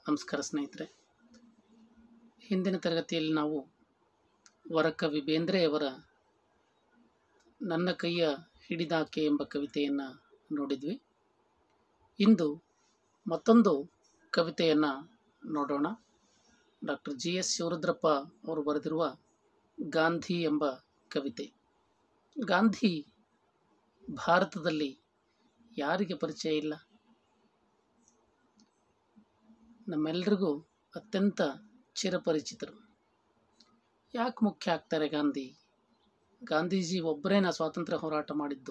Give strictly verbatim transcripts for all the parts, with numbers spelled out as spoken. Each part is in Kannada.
ನಮಸ್ಕಾರ ಸ್ನೇಹಿತರೆ. ಹಿಂದಿನ ತರಗತಿಯಲ್ಲಿ ನಾವು ವರಕವಿ ಬೇಂದ್ರೆಯವರ ನನ್ನ ಕೈಯ ಹಿಡಿದಾಕೆ ಎಂಬ ಕವಿತೆಯನ್ನು ನೋಡಿದ್ವಿ. ಇಂದು ಮತ್ತೊಂದು ಕವಿತೆಯನ್ನು ನೋಡೋಣ. ಡಾಕ್ಟರ್ ಜಿ ಎಸ್ ಶಿವರುದ್ರಪ್ಪ ಅವರು ಬರೆದಿರುವ ಗಾಂಧಿ ಎಂಬ ಕವಿತೆ. ಗಾಂಧಿ ಭಾರತದಲ್ಲಿ ಯಾರಿಗೆ ಪರಿಚಯ ಇಲ್ಲ? ನಮ್ಮೆಲ್ಲರಿಗೂ ಅತ್ಯಂತ ಚಿರಪರಿಚಿತರು. ಯಾಕೆ ಮುಖ್ಯ ಆಗ್ತಾರೆ ಗಾಂಧಿ? ಗಾಂಧೀಜಿ ಒಬ್ಬರೇನ ಸ್ವಾತಂತ್ರ್ಯ ಹೋರಾಟ ಮಾಡಿದ್ದು?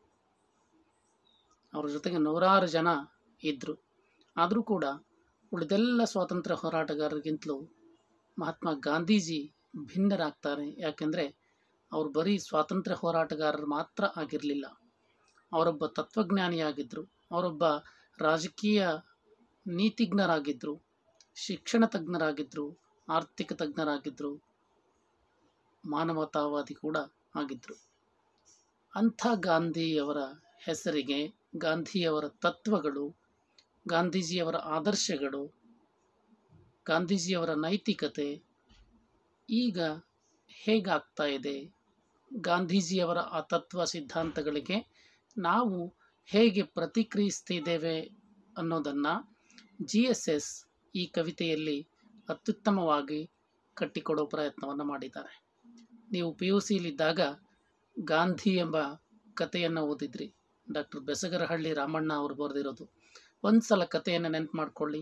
ಅವ್ರ ಜೊತೆಗೆ ನೂರಾರು ಜನ ಇದ್ದರು. ಆದರೂ ಕೂಡ ಉಳಿದೆಲ್ಲ ಸ್ವಾತಂತ್ರ್ಯ ಹೋರಾಟಗಾರರಿಗಿಂತಲೂ ಮಹಾತ್ಮ ಗಾಂಧೀಜಿ ಭಿನ್ನರಾಗ್ತಾರೆ. ಯಾಕೆಂದರೆ ಅವರು ಬರೀ ಸ್ವಾತಂತ್ರ್ಯ ಹೋರಾಟಗಾರರು ಮಾತ್ರ ಆಗಿರಲಿಲ್ಲ, ಅವರೊಬ್ಬ ತತ್ವಜ್ಞಾನಿಯಾಗಿದ್ದರು, ಅವರೊಬ್ಬ ರಾಜಕೀಯ ನೀತಿಜ್ಞರಾಗಿದ್ದರು, ಶಿಕ್ಷಣ ತಜ್ಞರಾಗಿದ್ದರು, ಆರ್ಥಿಕ ತಜ್ಞರಾಗಿದ್ದರು, ಮಾನವತಾವಾದಿ ಕೂಡ ಆಗಿದ್ದರು. ಅಂಥ ಗಾಂಧಿಯವರ ಹೆಸರಿಗೆ ಗಾಂಧಿಯವರ ತತ್ವಗಳು, ಗಾಂಧೀಜಿಯವರ ಆದರ್ಶಗಳು, ಗಾಂಧೀಜಿಯವರ ನೈತಿಕತೆ ಈಗ ಹೇಗಾಗ್ತಾ ಇದೆ, ಗಾಂಧೀಜಿಯವರ ಆ ತತ್ವ ಸಿದ್ಧಾಂತಗಳಿಗೆ ನಾವು ಹೇಗೆ ಪ್ರತಿಕ್ರಿಯಿಸ್ತಿದ್ದೇವೆ ಅನ್ನೋದನ್ನು ಜಿ ಎಸ್ ಎಸ್ ಈ ಕವಿತೆಯಲ್ಲಿ ಅತ್ಯುತ್ತಮವಾಗಿ ಕಟ್ಟಿಕೊಡೋ ಪ್ರಯತ್ನವನ್ನು ಮಾಡಿದ್ದಾರೆ. ನೀವು ಪಿ ಯು ಸಿಲಿದ್ದಾಗ ಗಾಂಧಿ ಎಂಬ ಕಥೆಯನ್ನು ಓದಿದ್ರಿ. ಡಾಕ್ಟರ್ ಬೆಸಗರಹಳ್ಳಿ ರಾಮಣ್ಣ ಅವರು ಬರೆದಿರೋದು. ಒಂದು ಸಲ ಕಥೆಯನ್ನು ನೆನಪು ಮಾಡಿಕೊಳ್ಳಿ.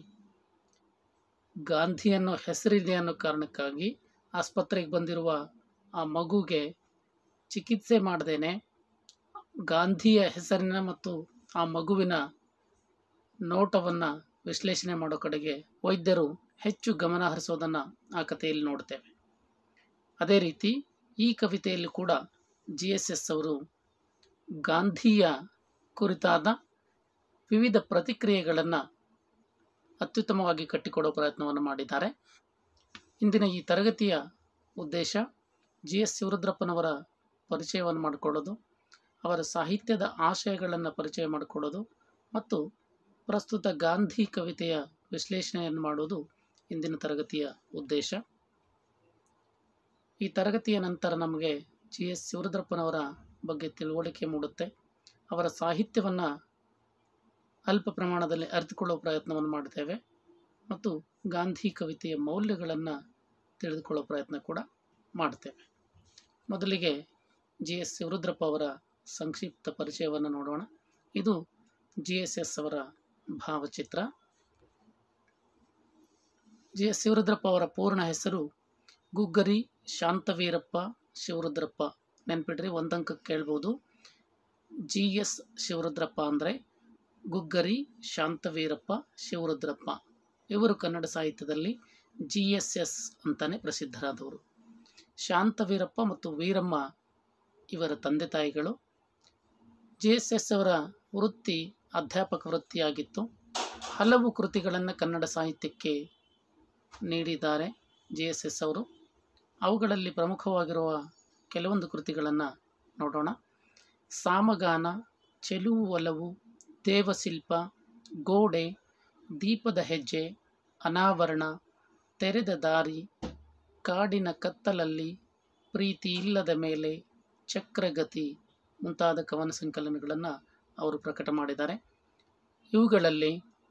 ಗಾಂಧಿ ಅನ್ನೋ ಹೆಸರಿದೆ ಅನ್ನೋ ಕಾರಣಕ್ಕಾಗಿ ಆಸ್ಪತ್ರೆಗೆ ಬಂದಿರುವ ಆ ಮಗುಗೆ ಚಿಕಿತ್ಸೆ ಮಾಡದೇನೆ ಗಾಂಧಿಯ ಹೆಸರಿನ ಮತ್ತು ಆ ಮಗುವಿನ ನೋಟವನ್ನು ವಿಶ್ಲೇಷಣೆ ಮಾಡೋ ಕಡೆಗೆ ವೈದ್ಯರು ಹೆಚ್ಚು ಗಮನ ಹರಿಸೋದನ್ನು ಆ ಕಥೆಯಲ್ಲಿ ನೋಡ್ತೇವೆ. ಅದೇ ರೀತಿ ಈ ಕವಿತೆಯಲ್ಲಿ ಕೂಡ ಜಿ ಎಸ್ ಎಸ್ ಅವರು ಗಾಂಧಿಯ ಕುರಿತಾದ ವಿವಿಧ ಪ್ರತಿಕ್ರಿಯೆಗಳನ್ನು ಅತ್ಯುತ್ತಮವಾಗಿ ಕಟ್ಟಿಕೊಡೋ ಪ್ರಯತ್ನವನ್ನು ಮಾಡಿದ್ದಾರೆ. ಇಂದಿನ ಈ ತರಗತಿಯ ಉದ್ದೇಶ ಜಿ ಎಸ್ ಶಿವರುದ್ರಪ್ಪನವರ ಪರಿಚಯವನ್ನು ಮಾಡಿಕೊಳ್ಳೋದು, ಅವರ ಸಾಹಿತ್ಯದ ಆಶಯಗಳನ್ನು ಪರಿಚಯ ಮಾಡಿಕೊಳ್ಳೋದು ಮತ್ತು ಪ್ರಸ್ತುತ ಗಾಂಧಿ ಕವಿತೆಯ ವಿಶ್ಲೇಷಣೆಯನ್ನು ಮಾಡೋದು ಇಂದಿನ ತರಗತಿಯ ಉದ್ದೇಶ. ಈ ತರಗತಿಯ ನಂತರ ನಮಗೆ ಜಿ ಎಸ್ ಶಿವರುದ್ರಪ್ಪನವರ ಬಗ್ಗೆ ತಿಳುವಳಿಕೆ ಮೂಡುತ್ತೆ. ಅವರ ಸಾಹಿತ್ಯವನ್ನು ಅಲ್ಪ ಪ್ರಮಾಣದಲ್ಲಿ ಅರಿತುಕೊಳ್ಳೋ ಪ್ರಯತ್ನವನ್ನು ಮಾಡ್ತೇವೆ ಮತ್ತು ಗಾಂಧಿ ಕವಿತೆಯ ಮೌಲ್ಯಗಳನ್ನು ತಿಳಿದುಕೊಳ್ಳೋ ಪ್ರಯತ್ನ ಕೂಡ ಮಾಡ್ತೇವೆ. ಮೊದಲಿಗೆ ಜಿ ಎಸ್ ಶಿವರುದ್ರಪ್ಪ ಅವರ ಸಂಕ್ಷಿಪ್ತ ಪರಿಚಯವನ್ನು ನೋಡೋಣ. ಇದು ಜಿ ಎಸ್ ಎಸ್ ಅವರ ಭಾವಚಿತ್ರ. ಜಿ ಎಸ್ ಶಿವರುದ್ರಪ್ಪ ಅವರ ಪೂರ್ಣ ಹೆಸರು ಗುಗ್ಗರಿ ಶಾಂತವೀರಪ್ಪ ಶಿವರುದ್ರಪ್ಪ. ನೆನ್ಪಿಡ್ರಿ, ಒಂದಂಕ ಕೇಳ್ಬೋದು. ಜಿ ಎಸ್ ಶಿವರುದ್ರಪ್ಪ ಅಂದರೆ ಗುಗ್ಗರಿ ಶಾಂತವೀರಪ್ಪ ಶಿವರುದ್ರಪ್ಪ. ಇವರು ಕನ್ನಡ ಸಾಹಿತ್ಯದಲ್ಲಿ ಜಿ ಎಸ್ ಎಸ್ ಅಂತಾನೆ ಪ್ರಸಿದ್ಧರಾದವರು. ಶಾಂತವೀರಪ್ಪ ಮತ್ತು ವೀರಮ್ಮ ಇವರ ತಂದೆ ತಾಯಿಗಳು. ಜಿ ಎಸ್ ಎಸ್ ಅವರ ವೃತ್ತಿ ಅಧ್ಯಾಪಕ ವೃತ್ತಿಯಾಗಿತ್ತು. ಹಲವು ಕೃತಿಗಳನ್ನು ಕನ್ನಡ ಸಾಹಿತ್ಯಕ್ಕೆ ನೀಡಿದ್ದಾರೆ ಜಿ ಎಸ್ ಎಸ್ ಅವರು. ಅವುಗಳಲ್ಲಿ ಪ್ರಮುಖವಾಗಿರುವ ಕೆಲವೊಂದು ಕೃತಿಗಳನ್ನು ನೋಡೋಣ. ಸಾಮಗಾನ, ಚೆಲುವು ಒಲವು, ದೇವಶಿಲ್ಪ, ಗೋಡೆ, ದೀಪದ ಹೆಜ್ಜೆ, ಅನಾವರಣ, ತೆರೆದ ದಾರಿ, ಕಾಡಿನ ಕತ್ತಲಲ್ಲಿ, ಪ್ರೀತಿ ಇಲ್ಲದ ಮೇಲೆ, ಚಕ್ರಗತಿ ಮುಂತಾದ ಕವನ ಸಂಕಲನಗಳನ್ನು ಅವರು ಪ್ರಕಟ ಮಾಡಿದ್ದಾರೆ. ಇವುಗಳಲ್ಲಿ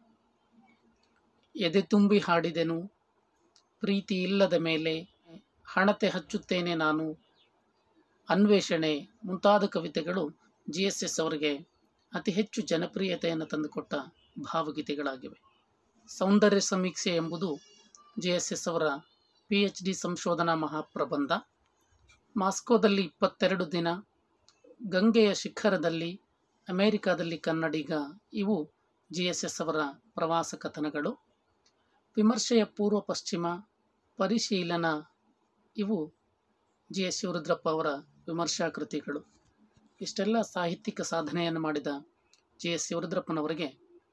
ಎದೆ ತುಂಬಿ ಹಾಡಿದೆನು, ಪ್ರೀತಿ ಇಲ್ಲದ ಮೇಲೆ, ಹಣತೆ ಹಚ್ಚುತ್ತೇನೆ ನಾನು, ಅನ್ವೇಷಣೆ ಮುಂತಾದ ಕವಿತೆಗಳು ಜಿ ಎಸ್ ಎಸ್ ಅವರಿಗೆ ಅತಿ ಹೆಚ್ಚು ಜನಪ್ರಿಯತೆಯನ್ನು ತಂದುಕೊಟ್ಟ ಭಾವಗೀತೆಗಳಾಗಿವೆ. ಸೌಂದರ್ಯ ಸಮೀಕ್ಷೆ ಎಂಬುದು ಜಿ ಎಸ್ ಎಸ್ ಅವರ ಪಿ ಎಚ್ ಡಿ ಸಂಶೋಧನಾ ಮಹಾಪ್ರಬಂಧ. ಮಾಸ್ಕೋದಲ್ಲಿ ಇಪ್ಪತ್ತೆರಡು ದಿನ, ಗಂಗೆಯ ಶಿಖರದಲ್ಲಿ, ಅಮೇರಿಕಾದಲ್ಲಿ ಕನ್ನಡಿಗ ಇವು ಜಿ ಎಸ್ ಎಸ್ ಅವರ ಪ್ರವಾಸ ಕಥನಗಳು. ವಿಮರ್ಶೆಯ ಪೂರ್ವ ಪಶ್ಚಿಮ, ಪರಿಶೀಲನ ಇವು ಜಿ ಎಸ್ ಶಿವರುದ್ರಪ್ಪ ಅವರ ವಿಮರ್ಶಾ ಕೃತಿಗಳು. ಇಷ್ಟೆಲ್ಲ ಸಾಹಿತ್ಯಿಕ ಸಾಧನೆಯನ್ನು ಮಾಡಿದ ಜಿ ಎಸ್ ಶಿವರುದ್ರಪ್ಪನವರಿಗೆ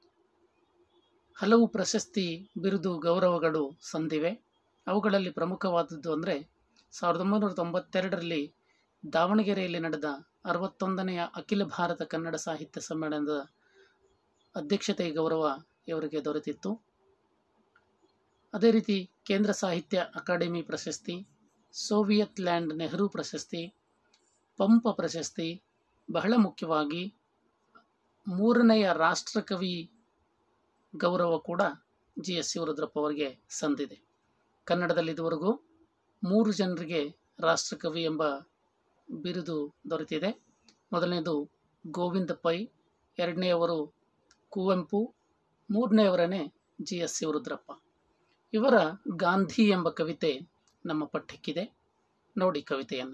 ಹಲವು ಪ್ರಶಸ್ತಿ, ಬಿರುದು, ಗೌರವಗಳು ಸಂದಿವೆ. ಅವುಗಳಲ್ಲಿ ಪ್ರಮುಖವಾದದ್ದು ಅಂದರೆ ಸಾವಿರದ ಒಂಬೈನೂರ ತೊಂಬತ್ತೆರಡರಲ್ಲಿ ದಾವಣಗೆರೆಯಲ್ಲಿ ನಡೆದ ಅರವತ್ತೊಂದನೆಯ ಅಖಿಲ ಭಾರತ ಕನ್ನಡ ಸಾಹಿತ್ಯ ಸಮ್ಮೇಳನದ ಅಧ್ಯಕ್ಷತೆಯ ಗೌರವ ಇವರಿಗೆ ದೊರೆತಿತ್ತು. ಅದೇ ರೀತಿ ಕೇಂದ್ರ ಸಾಹಿತ್ಯ ಅಕಾಡೆಮಿ ಪ್ರಶಸ್ತಿ, ಸೋವಿಯತ್ ಲ್ಯಾಂಡ್ ನೆಹರು ಪ್ರಶಸ್ತಿ, ಪಂಪ ಪ್ರಶಸ್ತಿ, ಬಹಳ ಮುಖ್ಯವಾಗಿ ಮೂರನೆಯ ರಾಷ್ಟ್ರಕವಿ ಗೌರವ ಕೂಡ ಜಿ ಎಸ್ ಶಿವರುದ್ರಪ್ಪ ಅವರಿಗೆ ಸಂದಿದೆ. ಕನ್ನಡದಲ್ಲಿ ಇದುವರೆಗೂ ಮೂರು ಜನರಿಗೆ ರಾಷ್ಟ್ರಕವಿ ಎಂಬ ಬಿರುದು ದೊರೆತಿದೆ. ಮೊದಲನೇದು ಗೋವಿಂದ ಪೈ, ಎರಡನೆಯವರು ಕುವೆಂಪು, ಮೂರನೆಯವರೇ ಜಿ ಎಸ್ ಶಿವರುದ್ರಪ್ಪ. ಇವರ ಗಾಂಧಿ ಎಂಬ ಕವಿತೆ ನಮ್ಮ ಪಠ್ಯಕ್ಕಿದೆ, ನೋಡಿ ಕವಿತೆಯನ್ನು.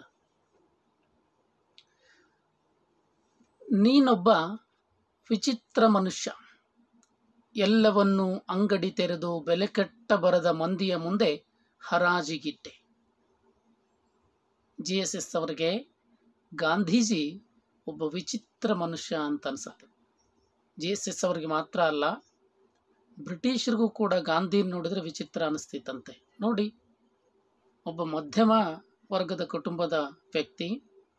ನೀನೊಬ್ಬ ವಿಚಿತ್ರ ಮನುಷ್ಯ, ಎಲ್ಲವನ್ನೂ ಅಂಗಡಿ ತೆರೆದು ಬೆಲೆ ಕಟ್ಟ ಬರದ ಮಂದಿಯ ಮುಂದೆ ಹರಾಜಿಗಿಟ್ಟೆ. ಜಿ ಎಸ್ ಎಸ್ ಅವರಿಗೆ ಗಾಂಧೀಜಿ ಒಬ್ಬ ವಿಚಿತ್ರ ಮನುಷ್ಯ ಅಂತ ಅನ್ಸುತ್ತೆ. ಜಿ ಎಸ್ ಎಸ್ ಅವರಿಗೆ ಮಾತ್ರ ಅಲ್ಲ, ಬ್ರಿಟಿಷರಿಗೂ ಕೂಡ ಗಾಂಧಿ ನೋಡಿದ್ರೆ ವಿಚಿತ್ರ ಅನಿಸ್ತಿತ್ತಂತೆ. ನೋಡಿ, ಒಬ್ಬ ಮಧ್ಯಮ ವರ್ಗದ ಕುಟುಂಬದ ವ್ಯಕ್ತಿ,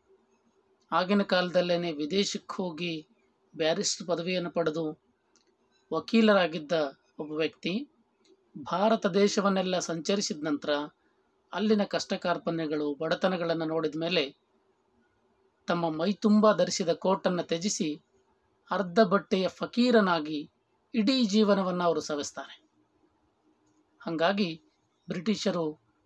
ಆಗಿನ ಕಾಲದಲ್ಲೇ ವಿದೇಶಕ್ಕೆ ಹೋಗಿ ಬ್ಯಾರಿಸ್ಟರ್ ಪದವಿಯನ್ನು ಪಡೆದು ವಕೀಲರಾಗಿದ್ದ ಒಬ್ಬ ವ್ಯಕ್ತಿ, ಭಾರತ ದೇಶವನ್ನೆಲ್ಲ ಸಂಚರಿಸಿದ ನಂತರ ಅಲ್ಲಿನ ಕಷ್ಟ ಕಾರ್ಪಣ್ಯಗಳು, ಬಡತನಗಳನ್ನು ನೋಡಿದ ಮೇಲೆ ತಮ್ಮ ಮೈ ತುಂಬ ಧರಿಸಿದ ಕೋಟನ್ನು ತ್ಯಜಿಸಿ ಅರ್ಧ ಬಟ್ಟೆಯ ಫಕೀರನಾಗಿ ಇಡೀ ಜೀವನವನ್ನು ಅವರು ಸವೆಸ್ತಾರೆ. ಹಾಗಾಗಿ ಬ್ರಿಟಿಷರು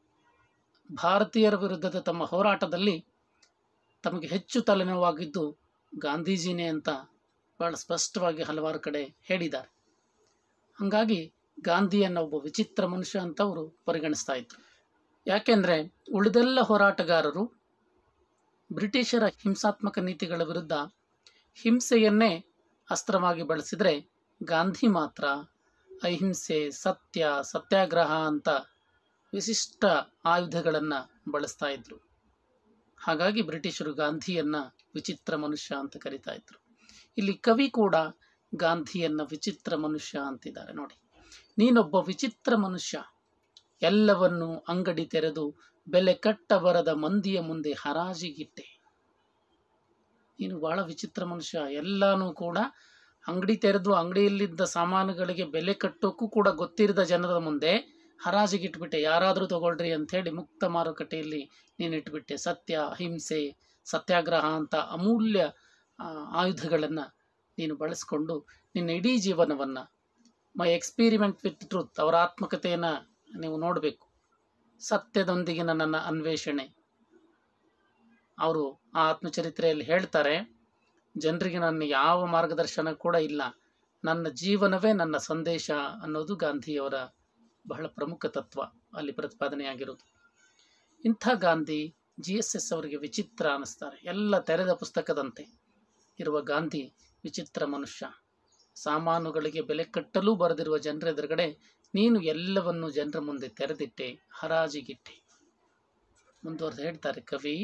ಭಾರತೀಯರ ವಿರುದ್ಧದ ತಮ್ಮ ಹೋರಾಟದಲ್ಲಿ ತಮಗೆ ಹೆಚ್ಚು ತಲೆನೋವಾಗಿದ್ದು ಗಾಂಧೀಜಿನೇ ಅಂತ ಬಹಳ ಸ್ಪಷ್ಟವಾಗಿ ಹಲವಾರು ಕಡೆ ಹೇಳಿದ್ದಾರೆ. ಹಾಗಾಗಿ ಗಾಂಧಿಯನ್ನು ಒಬ್ಬ ವಿಚಿತ್ರ ಮನುಷ್ಯ ಅಂತ ಅವರು ಪರಿಗಣಿಸ್ತಾ ಇದ್ರು. ಯಾಕೆಂದರೆ ಉಳಿದೆಲ್ಲ ಹೋರಾಟಗಾರರು ಬ್ರಿಟಿಷರ ಹಿಂಸಾತ್ಮಕ ನೀತಿಗಳ ವಿರುದ್ಧ ಹಿಂಸೆಯನ್ನೇ ಅಸ್ತ್ರವಾಗಿ ಬಳಸಿದರೆ, ಗಾಂಧಿ ಮಾತ್ರ ಅಹಿಂಸೆ, ಸತ್ಯ, ಸತ್ಯಾಗ್ರಹ ಅಂತ ವಿಶಿಷ್ಟ ಆಯುಧಗಳನ್ನು ಬಳಸ್ತಾ ಇದ್ರು. ಹಾಗಾಗಿ ಬ್ರಿಟಿಷರು ಗಾಂಧಿಯನ್ನು ವಿಚಿತ್ರ ಮನುಷ್ಯ ಅಂತ ಕರಿತಾ ಇದ್ರು. ಇಲ್ಲಿ ಕವಿ ಕೂಡ ಗಾಂಧಿಯನ್ನು ವಿಚಿತ್ರ ಮನುಷ್ಯ ಅಂತಿದ್ದಾರೆ. ನೋಡಿ, ನೀನೊಬ್ಬ ವಿಚಿತ್ರ ಮನುಷ್ಯ, ಎಲ್ಲವನ್ನು ಅಂಗಡಿ ತೆರೆದು ಬೆಲೆ ಕಟ್ಟ ಬರದ ಮಂದಿಯ ಮುಂದೆ ಹರಾಜಿಗಿಟ್ಟೆ. ನೀನು ಬಹಳ ವಿಚಿತ್ರ ಮನುಷ್ಯ, ಎಲ್ಲನೂ ಕೂಡ ಅಂಗಡಿ ತೆರೆದು ಅಂಗಡಿಯಲ್ಲಿದ್ದ ಸಾಮಾನುಗಳಿಗೆ ಬೆಲೆ ಕಟ್ಟೋಕ್ಕೂ ಕೂಡ ಗೊತ್ತಿರದ ಜನರ ಮುಂದೆ ಹರಾಜಿಗಿಟ್ಬಿಟ್ಟೆ. ಯಾರಾದರೂ ತಗೊಳ್ರಿ ಅಂಥೇಳಿ ಮುಕ್ತ ಮಾರುಕಟ್ಟೆಯಲ್ಲಿ ನೀನು ಇಟ್ಬಿಟ್ಟೆ. ಸತ್ಯ, ಅಹಿಂಸೆ, ಸತ್ಯಾಗ್ರಹ ಅಂತ ಅಮೂಲ್ಯ ಆಯುಧಗಳನ್ನು ನೀನು ಬಳಸ್ಕೊಂಡು ನಿನ್ನ ಇಡೀ ಜೀವನವನ್ನು, ಮೈ ಎಕ್ಸ್ಪೀರಿಮೆಂಟ್ ವಿತ್ ಟ್ರೂತ್, ಅವರ ಆತ್ಮಕಥೆಯನ್ನು ನೀವು ನೋಡಬೇಕು. ಸತ್ಯದೊಂದಿಗಿನ ನನ್ನ ಅನ್ವೇಷಣೆ, ಅವರು ಆ ಆತ್ಮಚರಿತ್ರೆಯಲ್ಲಿ ಹೇಳ್ತಾರೆ, ಜನರಿಗೆ ನನ್ನ ಯಾವ ಮಾರ್ಗದರ್ಶನ ಕೂಡ ಇಲ್ಲ, ನನ್ನ ಜೀವನವೇ ನನ್ನ ಸಂದೇಶ ಅನ್ನೋದು ಗಾಂಧಿಯವರ ಬಹಳ ಪ್ರಮುಖ ತತ್ವ ಅಲ್ಲಿ ಪ್ರತಿಪಾದನೆಯಾಗಿರೋದು. ಇಂಥ ಗಾಂಧಿ ಜಿ ಎಸ್ ಎಸ್ ಅವರಿಗೆ ವಿಚಿತ್ರ ಅನ್ನಿಸ್ತಾರೆ. ಎಲ್ಲ ತೆರೆದ ಪುಸ್ತಕದಂತೆ ಇರುವ ಗಾಂಧಿ ವಿಚಿತ್ರ ಮನುಷ್ಯ. ಸಾಮಾನುಗಳಿಗೆ ಬೆಲೆ ಕಟ್ಟಲೂ ಬರೆದಿರುವ ಜನರ ಎದುರುಗಡೆ ನೀನು ಎಲ್ಲವನ್ನು ಜನರ ಮುಂದೆ ತೆರೆದಿಟ್ಟೆ, ಹರಾಜಿಗಿಟ್ಟೆ. ಮುಂದುವರೆದು ಹೇಳ್ತಾರೆ ಕವಿ,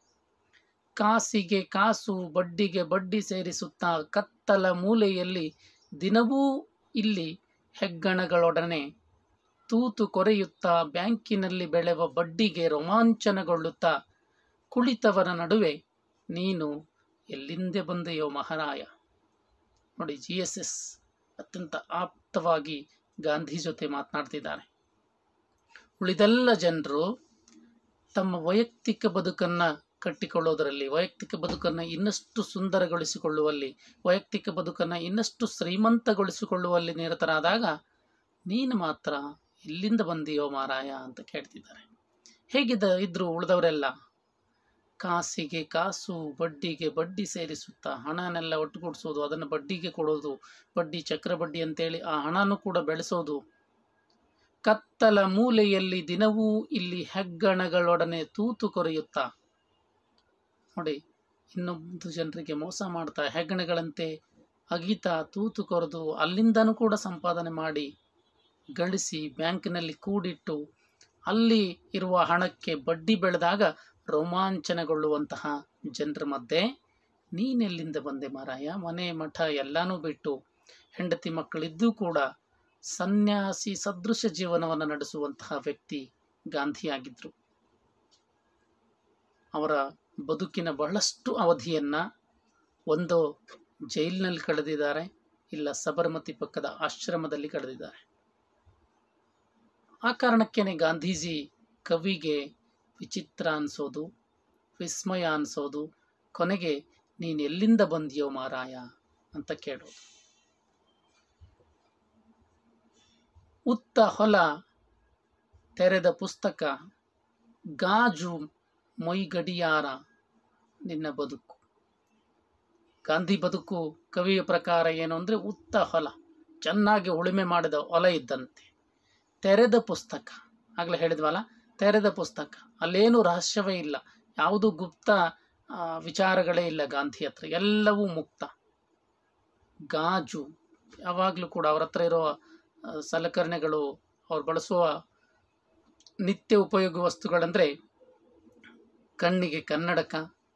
ಕಾಸಿಗೆ ಕಾಸು, ಬಡ್ಡಿಗೆ ಬಡ್ಡಿ ಸೇರಿಸುತ್ತಾ ಕತ್ತಲ ಮೂಲೆಯಲ್ಲಿ ದಿನವೂ ಇಲ್ಲಿ ಹೆಗ್ಗಣಗಳೊಡನೆ ತೂತು ಕೊರೆಯುತ್ತಾ ಬ್ಯಾಂಕಿನಲ್ಲಿ ಬೆಳೆವ ಬಡ್ಡಿಗೆ ರೋಮಾಂಚನಗೊಳ್ಳುತ್ತಾ ಕುಳಿತವರ ನಡುವೆ ನೀನು ಎಲ್ಲಿಂದೆ ಬಂದೆಯೋ ಮಹಾರಾಯ. ನೋಡಿ, ಜಿ ಎಸ್ ಎಸ್ ಅತ್ಯಂತ ಆಪ್ತವಾಗಿ ಗಾಂಧಿ ಜೊತೆ ಮಾತನಾಡ್ತಿದ್ದಾರೆ. ಉಳಿದೆಲ್ಲ ಜನರು ತಮ್ಮ ವೈಯಕ್ತಿಕ ಬದುಕನ್ನು ಕಟ್ಟಿಕೊಳ್ಳೋದರಲ್ಲಿ, ವೈಯಕ್ತಿಕ ಬದುಕನ್ನು ಇನ್ನಷ್ಟು ಸುಂದರಗೊಳಿಸಿಕೊಳ್ಳುವಲ್ಲಿ, ವೈಯಕ್ತಿಕ ಬದುಕನ್ನು ಇನ್ನಷ್ಟು ಶ್ರೀಮಂತಗೊಳಿಸಿಕೊಳ್ಳುವಲ್ಲಿ ನಿರತರಾದಾಗ ನೀನು ಮಾತ್ರ ಎಲ್ಲಿಂದ ಬಂದಿಯೋ ಮಾರಾಯ ಅಂತ ಕೇಳ್ತಿದ್ದಾರೆ. ಹೇಗಿದ್ದ ಇದ್ರು ಉಳಿದವರೆಲ್ಲ? ಕಾಸಿಗೆ ಕಾಸು, ಬಡ್ಡಿಗೆ ಬಡ್ಡಿ ಸೇರಿಸುತ್ತಾ ಹಣನೆಲ್ಲ ಒಟ್ಟುಗೂಡಿಸೋದು, ಅದನ್ನು ಬಡ್ಡಿಗೆ ಕೊಡೋದು, ಬಡ್ಡಿ ಚಕ್ರ ಬಡ್ಡಿ ಅಂತೇಳಿ ಆ ಹಣನೂ ಕೂಡ ಬೆಳೆಸೋದು. ಕತ್ತಲ ಮೂಲೆಯಲ್ಲಿ ದಿನವೂ ಇಲ್ಲಿ ಹೆಗ್ಗಣಗಳೊಡನೆ ತೂತು ಕೊರೆಯುತ್ತಾ, ನೋಡಿ, ಇನ್ನೊಂದು ಜನರಿಗೆ ಮೋಸ ಮಾಡ್ತಾ ಹೆಗ್ಗಣಗಳಂತೆ ಅಗಿತಾ ತೂತು ಕೊರೆದು ಅಲ್ಲಿಂದನೂ ಕೂಡ ಸಂಪಾದನೆ ಮಾಡಿ ಗಳಿಸಿ ಬ್ಯಾಂಕಿನಲ್ಲಿ ಕೂಡಿಟ್ಟು ಅಲ್ಲಿ ಇರುವ ಹಣಕ್ಕೆ ಬಡ್ಡಿ ಬೆಳೆದಾಗ ರೋಮಾಂಚನಗೊಳ್ಳುವಂತಹ ಜನರ ಮಧ್ಯೆ ನೀನೆಲ್ಲಿಂದ ಬಂದೆ ಮಾರಾಯ? ಮನೆ ಮಠ ಎಲ್ಲನೂ ಬಿಟ್ಟು ಹೆಂಡತಿ ಮಕ್ಕಳಿದ್ದೂ ಕೂಡ ಸನ್ಯಾಸಿ ಸದೃಶ ಜೀವನವನ್ನು ನಡೆಸುವಂತಹ ವ್ಯಕ್ತಿ ಗಾಂಧಿಯಾಗಿದ್ದರು. ಅವರ ಬದುಕಿನ ಬಹಳಷ್ಟು ಅವಧಿಯನ್ನು ಒಂದು ಜೈಲಿನಲ್ಲಿ ಕಳೆದಿದ್ದಾರೆ, ಇಲ್ಲ ಸಬರಮತಿ ಪಕ್ಕದ ಆಶ್ರಮದಲ್ಲಿ ಕಳೆದಿದ್ದಾರೆ. ಆ ಕಾರಣಕ್ಕೇನೆ ಗಾಂಧೀಜಿ ಕವಿಗೆ ವಿಚಿತ್ರ ಅನಿಸೋದು, ವಿಸ್ಮಯ ಅನಿಸೋದು, ಕೊನೆಗೆ ನೀನು ಎಲ್ಲಿಂದ ಬಂದಿಯೋ ಮಾರಾಯ ಅಂತ ಕೇಳೋದು. ಉತ್ತ ಹೊಲ, ತೆರೆದ ಪುಸ್ತಕ, ಗಾಜು ಮೈಗಡಿಯಾರ ನಿನ್ನ ಬದುಕು. ಗಾಂಧಿ ಬದುಕು ಕವಿಯ ಪ್ರಕಾರ ಏನು ಅಂದರೆ ಉತ್ತ ಹೊಲ, ಚೆನ್ನಾಗಿ ಉಳುಮೆ ಮಾಡಿದ ಹೊಲ ಇದ್ದಂತೆ. ತೆರೆದ ಪುಸ್ತಕ, ಆಗಲೇ ಹೇಳಿದ್ವಲ್ಲ, ತೆರೆದ ಪುಸ್ತಕ, ಅಲ್ಲೇನು ರಹಸ್ಯವೇ ಇಲ್ಲ, ಯಾವುದು ಗುಪ್ತ ವಿಚಾರಗಳೇ ಇಲ್ಲ ಗಾಂಧಿ ಹತ್ರ, ಎಲ್ಲವೂ ಮುಕ್ತ. ಗಾಜು, ಯಾವಾಗಲೂ ಕೂಡ ಅವ್ರ ಹತ್ರ ಇರೋ ಸಲಕರಣೆಗಳು, ಅವ್ರು ಬಳಸುವ ನಿತ್ಯ ಉಪಯೋಗ ವಸ್ತುಗಳಂದರೆ ಕಣ್ಣಿಗೆ ಕನ್ನಡಕ,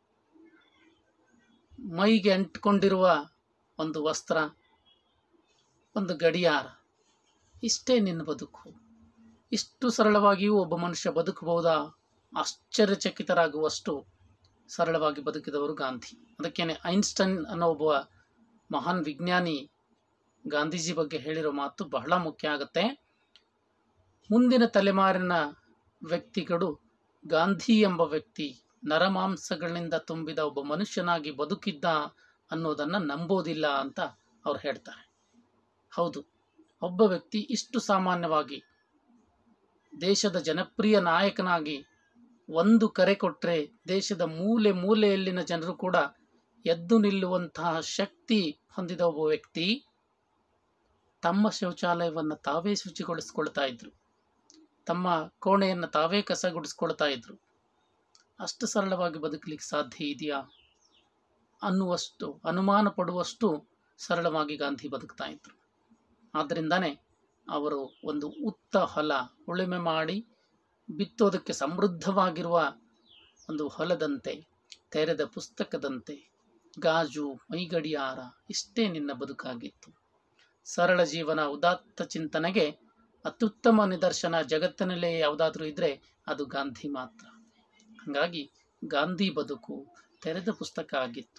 ಮೈಗೆ ಅಂಟಿಕೊಂಡಿರುವ ಒಂದು ವಸ್ತ್ರ, ಒಂದು ಗಡಿಯಾರ. ಇಷ್ಟೇ ನಿನ್ನ ಬದುಕು. ಇಷ್ಟು ಸರಳವಾಗಿಯೂ ಒಬ್ಬ ಮನುಷ್ಯ ಬದುಕಬಹುದಾ? ಆಶ್ಚರ್ಯಚಕಿತರಾಗುವಷ್ಟು ಸರಳವಾಗಿ ಬದುಕಿದವರು ಗಾಂಧಿ. ಅದಕ್ಕೇನೆ ಐನ್ಸ್ಟೈನ್ ಅನ್ನೋ ಒಬ್ಬ ಮಹಾನ್ ವಿಜ್ಞಾನಿ ಗಾಂಧೀಜಿ ಬಗ್ಗೆ ಹೇಳಿರೋ ಮಾತು ಬಹಳ ಮುಖ್ಯ ಆಗುತ್ತೆ. ಮುಂದಿನ ತಲೆಮಾರಿನ ವ್ಯಕ್ತಿಗಳು ಗಾಂಧಿ ಎಂಬ ವ್ಯಕ್ತಿ ನರಮಾಂಸಗಳಿಂದ ತುಂಬಿದ ಒಬ್ಬ ಮನುಷ್ಯನಾಗಿ ಬದುಕಿದ್ದ ಅನ್ನೋದನ್ನು ನಂಬೋದಿಲ್ಲ ಅಂತ ಅವ್ರು ಹೇಳ್ತಾರೆ. ಹೌದು, ಒಬ್ಬ ವ್ಯಕ್ತಿ ಇಷ್ಟು ಸಾಮಾನ್ಯವಾಗಿ ದೇಶದ ಜನಪ್ರಿಯ ನಾಯಕನಾಗಿ ಒಂದು ಕರೆ ಕೊಟ್ಟರೆ ದೇಶದ ಮೂಲೆ ಮೂಲೆಯಲ್ಲಿನ ಜನರು ಕೂಡ ಎದ್ದು ನಿಲ್ಲುವಂತಹ ಶಕ್ತಿ ಹೊಂದಿದ ಒಬ್ಬ ವ್ಯಕ್ತಿ ತಮ್ಮ ಶೌಚಾಲಯವನ್ನು ತಾವೇ ಶುಚಿಗೊಳಿಸ್ಕೊಳ್ತಾ ಇದ್ರು, ತಮ್ಮ ಕೋಣೆಯನ್ನು ತಾವೇ ಕಸಗುಡಿಸ್ಕೊಳ್ತಾ ಇದ್ರು. ಅಷ್ಟು ಸರಳವಾಗಿ ಬದುಕಲಿಕ್ಕೆ ಸಾಧ್ಯ ಇದೆಯಾ ಅನ್ನುವಷ್ಟು, ಅನುಮಾನ ಪಡುವಷ್ಟು ಸರಳವಾಗಿ ಗಾಂಧಿ ಬದುಕ್ತಾ ಇದ್ರು. ಆದ್ದರಿಂದನೇ ಅವರು ಒಂದು ಉತ್ತ ಹೊಲ, ಉಳುಮೆ ಮಾಡಿ ಬಿತ್ತೋದಕ್ಕೆ ಸಮೃದ್ಧವಾಗಿರುವ ಒಂದು ಹೊಲದಂತೆ, ತೆರೆದ ಪುಸ್ತಕದಂತೆ, ಗಾಜು ಮೈಗಡಿಯಾರ, ಇಷ್ಟೇ ನಿನ್ನ ಬದುಕಾಗಿತ್ತು. ಸರಳ ಜೀವನ, ಉದಾತ್ತ ಚಿಂತನೆಗೆ ಅತ್ಯುತ್ತಮ ನಿದರ್ಶನ ಜಗತ್ತಿನಲ್ಲೇ ಯಾವುದಾದ್ರೂ ಇದ್ದರೆ ಅದು ಗಾಂಧಿ ಮಾತ್ರ. ಹಾಗಾಗಿ ಗಾಂಧಿ ಬದುಕು ತೆರೆದ ಪುಸ್ತಕ ಆಗಿತ್ತು.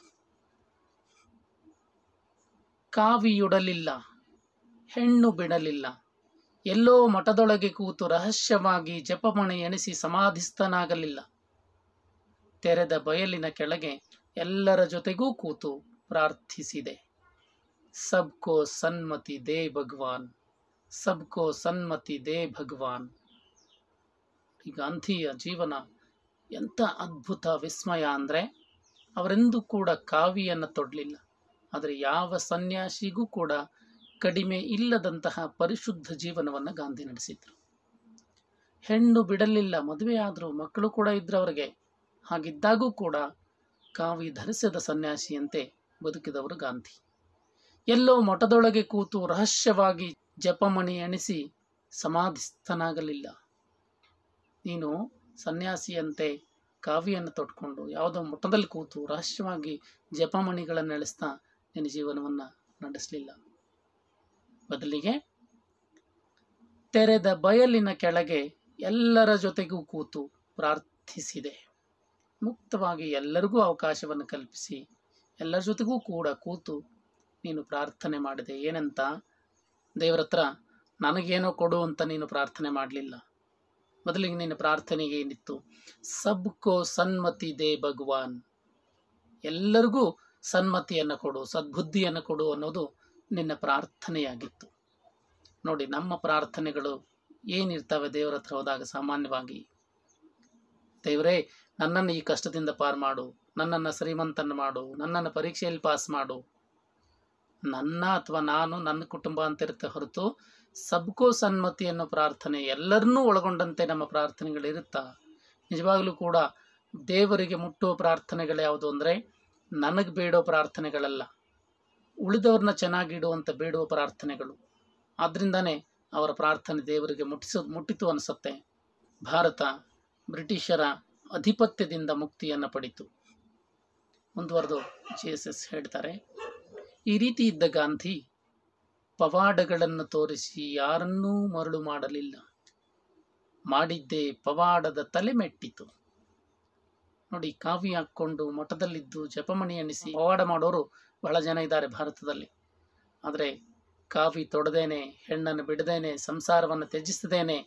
ಕಾವಿಯುಡಲಿಲ್ಲ, ಹೆಣ್ಣು ಬಿಡಲಿಲ್ಲ, ಎಲ್ಲೋ ಮಠದೊಳಗೆ ಕೂತು ರಹಸ್ಯವಾಗಿ ಜಪಮಣೆ ಎಣಿಸಿ ಸಮಾಧಿಸ್ಥನಾಗಲಿಲ್ಲ. ತೆರೆದ ಬಯಲಿನ ಕೆಳಗೆ ಎಲ್ಲರ ಜೊತೆಗೂ ಕೂತು ಪ್ರಾರ್ಥಿಸಿದೆ. ಸಬ್ಕೋ ಸನ್ಮತಿ ದೇ ಭಗವಾನ್, ಸಬ್ಕೋ ಸನ್ಮತಿ ದೇ ಭಗವಾನ್. ಈ ಗಾಂಧಿಯ ಜೀವನ ಎಂಥ ಅದ್ಭುತ, ವಿಸ್ಮಯ ಅಂದರೆ ಅವರೆಂದೂ ಕೂಡ ಕಾವಿಯನ್ನು ತೊಡಲಿಲ್ಲ. ಆದರೆ ಯಾವ ಸನ್ಯಾಸಿಗೂ ಕೂಡ ಕಡಿಮೆ ಇಲ್ಲದಂತಹ ಪರಿಶುದ್ಧ ಜೀವನವನ್ನು ಗಾಂಧಿ ನಡೆಸಿದ್ರು. ಹೆಣ್ಣು ಬಿಡಲಿಲ್ಲ, ಮದುವೆ ಆದರೂ, ಮಕ್ಕಳು ಕೂಡ ಇದ್ರು ಅವರಿಗೆ. ಹಾಗಿದ್ದಾಗೂ ಕೂಡ ಕಾವಿ ಧರಿಸದ ಸನ್ಯಾಸಿಯಂತೆ ಬದುಕಿದವರು ಗಾಂಧಿ. ಎಲ್ಲೋ ಮಠದೊಳಗೆ ಕೂತು ರಹಸ್ಯವಾಗಿ ಜಪಮಣಿ ಎಣಿಸಿ ಸಮಾಧಿಸ್ಥನಾಗಲಿಲ್ಲ. ನೀನು ಸನ್ಯಾಸಿಯಂತೆ ಕಾವಿಯನ್ನು ತೊಟ್ಕೊಂಡು ಯಾವುದೋ ಮಠದಲ್ಲಿ ಕೂತು ರಹಸ್ಯವಾಗಿ ಜಪಮಣಿಗಳನ್ನು ಎಳಿಸ್ತಾ ನಿನ್ನ ಜೀವನವನ್ನು ನಡೆಸಲಿಲ್ಲ. ಬದಲಿಗೆ ತೆರೆದ ಬಯಲಿನ ಕೆಳಗೆ ಎಲ್ಲರ ಜೊತೆಗೂ ಕೂತು ಪ್ರಾರ್ಥಿಸಿದೆ. ಮುಕ್ತವಾಗಿ ಎಲ್ಲರಿಗೂ ಅವಕಾಶವನ್ನು ಕಲ್ಪಿಸಿ ಎಲ್ಲರ ಜೊತೆಗೂ ಕೂಡ ಕೂತು ನೀನು ಪ್ರಾರ್ಥನೆ ಮಾಡಿದೆ. ಏನಂತ? ದೇವರ ಹತ್ರ ನನಗೇನೋ ಕೊಡು ಅಂತ ನೀನು ಪ್ರಾರ್ಥನೆ ಮಾಡಲಿಲ್ಲ. ಬದಲಿಗೆ ನಿನ್ನ ಪ್ರಾರ್ಥನೆಗೆ ಏನಿತ್ತು? ಸಬ್ಕೋ ಸನ್ಮತಿ ದೇ ಭಗವಾನ್, ಎಲ್ಲರಿಗೂ ಸನ್ಮತಿಯನ್ನು ಕೊಡು, ಸದ್ಬುದ್ಧಿಯನ್ನು ಕೊಡು ಅನ್ನೋದು ನಿನ್ನ ಪ್ರಾರ್ಥನೆಯಾಗಿತ್ತು. ನೋಡಿ, ನಮ್ಮ ಪ್ರಾರ್ಥನೆಗಳು ಏನಿರ್ತವೆ ದೇವರ ಹತ್ರ ಹೋದಾಗ? ಸಾಮಾನ್ಯವಾಗಿ, ದೇವರೇ ನನ್ನನ್ನು ಈ ಕಷ್ಟದಿಂದ ಪಾರು ಮಾಡು, ನನ್ನನ್ನು ಶ್ರೀಮಂತನ ಮಾಡು, ನನ್ನನ್ನು ಪರೀಕ್ಷೆಯಲ್ಲಿ ಪಾಸ್ ಮಾಡು, ನನ್ನ ಅಥವಾ ನಾನು, ನನ್ನ ಕುಟುಂಬ ಅಂತ ಇರುತ್ತೆ ಹೊರತು ಸಬ್ಕೋ ಸನ್ಮತಿ ಅನ್ನೋ ಪ್ರಾರ್ಥನೆ ಎಲ್ಲರನ್ನೂ ಒಳಗೊಂಡಂತೆ ನಮ್ಮ ಪ್ರಾರ್ಥನೆಗಳಿರುತ್ತಾ? ನಿಜವಾಗಲೂ ಕೂಡ ದೇವರಿಗೆ ಮುಟ್ಟುವ ಪ್ರಾರ್ಥನೆಗಳು ಯಾವುದು ಅಂದರೆ ನನಗೆ ಬೇಡೋ ಪ್ರಾರ್ಥನೆಗಳಲ್ಲ, ಉಳಿದವ್ರನ್ನ ಚೆನ್ನಾಗಿಡುವಂತ ಬೇಡುವ ಪ್ರಾರ್ಥನೆಗಳು. ಆದ್ದರಿಂದನೇ ಅವರ ಪ್ರಾರ್ಥನೆ ದೇವರಿಗೆ ಮುಟ್ಟಿಸೋದು ಮುಟ್ಟಿತು ಅನಿಸುತ್ತೆ. ಭಾರತ ಬ್ರಿಟಿಷರ ಅಧಿಪತ್ಯದಿಂದ ಮುಕ್ತಿಯನ್ನು ಪಡಿತು. ಮುಂದುವರೆದು ಜಿ ಎಸ್ ಎಸ್ ಹೇಳ್ತಾರೆ, ಈ ರೀತಿ ಇದ್ದ ಗಾಂಧಿ ಪವಾಡಗಳನ್ನು ತೋರಿಸಿ ಯಾರನ್ನೂ ಮರಳು ಮಾಡಲಿಲ್ಲ. ಮಾಡಿದ್ದೇ ಪವಾಡದ ತಲೆ ಮೆಟ್ಟಿತು. ನೋಡಿ, ಕಾವಿ ಹಾಕ್ಕೊಂಡು ಮಠದಲ್ಲಿದ್ದು ಜಪಮಣಿ ಎಣಿಸಿ ಪವಾಡ ಮಾಡೋರು ಬಹಳ ಜನ ಇದ್ದಾರೆ ಭಾರತದಲ್ಲಿ. ಆದರೆ ಕಾವಿ ತೊಡದೇನೆ, ಹೆಣ್ಣನ್ನು ಬಿಡದೇನೆ, ಸಂಸಾರವನ್ನು ತ್ಯಜಿಸದೇನೆ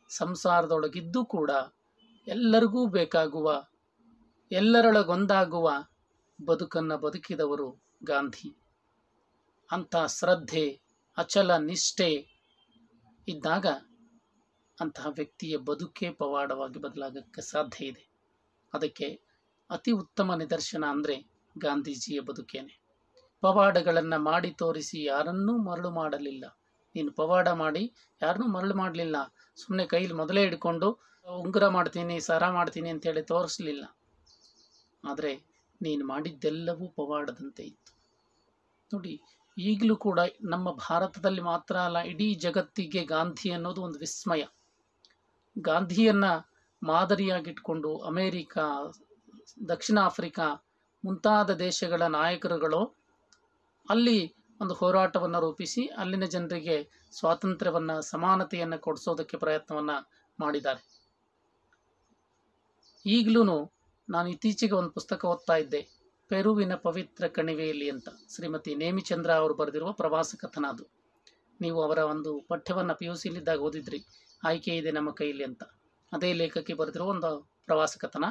ಸಂಸಾರದೊಳಗಿದ್ದು ಕೂಡ ಎಲ್ಲರಿಗೂ ಬೇಕಾಗುವ, ಎಲ್ಲರೊಳಗೊಂದಾಗುವ ಬದುಕನ್ನು ಬದುಕಿದವರು ಗಾಂಧಿ. ಅಂಥ ಶ್ರದ್ಧೆ, ಅಚಲ ನಿಷ್ಠೆ ಇದ್ದಾಗ ಅಂತಹ ವ್ಯಕ್ತಿಯ ಬದುಕೇ ಪವಾಡವಾಗಿ ಬದಲಾಗಕ್ಕೆ ಸಾಧ್ಯ ಇದೆ. ಅದಕ್ಕೆ ಅತಿ ಉತ್ತಮ ನಿದರ್ಶನ ಅಂದರೆ ಗಾಂಧೀಜಿಯ ಬದುಕೇನೆ. ಪವಾಡಗಳನ್ನು ಮಾಡಿ ತೋರಿಸಿ ಯಾರನ್ನೂ ಮರಳು ಮಾಡಲಿಲ್ಲ. ನೀನು ಪವಾಡ ಮಾಡಿ ಯಾರನ್ನೂ ಮರಳು ಮಾಡಲಿಲ್ಲ. ಸುಮ್ಮನೆ ಕೈಲಿ ಮೊದಲೇ ಹಿಡ್ಕೊಂಡು ಉಂಗುರ ಮಾಡ್ತೀನಿ, ಸರ ಮಾಡ್ತೀನಿ ಅಂತೇಳಿ ತೋರಿಸಲಿಲ್ಲ. ಆದರೆ ನೀನು ಮಾಡಿದ್ದೆಲ್ಲವೂ ಪವಾಡದಂತೆ ಇತ್ತು. ನೋಡಿ, ಈಗಲೂ ಕೂಡ ನಮ್ಮ ಭಾರತದಲ್ಲಿ ಮಾತ್ರ ಅಲ್ಲ, ಇಡೀ ಜಗತ್ತಿಗೆ ಗಾಂಧಿ ಅನ್ನೋದು ಒಂದು ವಿಸ್ಮಯ. ಗಾಂಧಿಯನ್ನು ಮಾದರಿಯಾಗಿಟ್ಕೊಂಡು ಅಮೇರಿಕಾ, ದಕ್ಷಿಣ ಆಫ್ರಿಕಾ ಮುಂತಾದ ದೇಶಗಳ ನಾಯಕರುಗಳು ಅಲ್ಲಿ ಒಂದು ಹೋರಾಟವನ್ನು ರೂಪಿಸಿ ಅಲ್ಲಿನ ಜನರಿಗೆ ಸ್ವಾತಂತ್ರ್ಯವನ್ನು, ಸಮಾನತೆಯನ್ನು ಕೊಡಿಸೋದಕ್ಕೆ ಪ್ರಯತ್ನವನ್ನು ಮಾಡಿದ್ದಾರೆ. ಈಗಲೂ ನಾನು ಇತ್ತೀಚೆಗೆ ಒಂದು ಪುಸ್ತಕ ಓದ್ತಾ ಇದ್ದೆ, ಪೆರುವಿನ ಪವಿತ್ರ ಕಣಿವೆಯಲ್ಲಿ ಅಂತ, ಶ್ರೀಮತಿ ನೇಮಿಚಂದ್ರ ಅವರು ಬರೆದಿರುವ ಪ್ರವಾಸ ಕಥನ. ಅದು ನೀವು ಅವರ ಒಂದು ಪಠ್ಯವನ್ನು ಪಿ ಯು ಸಿಲಿದ್ದಾಗ ಓದಿದ್ರಿ, ಆಯ್ಕೆ ಇದೆ ನಮ್ಮ ಕೈಯಲ್ಲಿ ಅಂತ. ಅದೇ ಲೇಖಕಿ ಬರೆದಿರುವ ಒಂದು ಪ್ರವಾಸ ಕಥನ.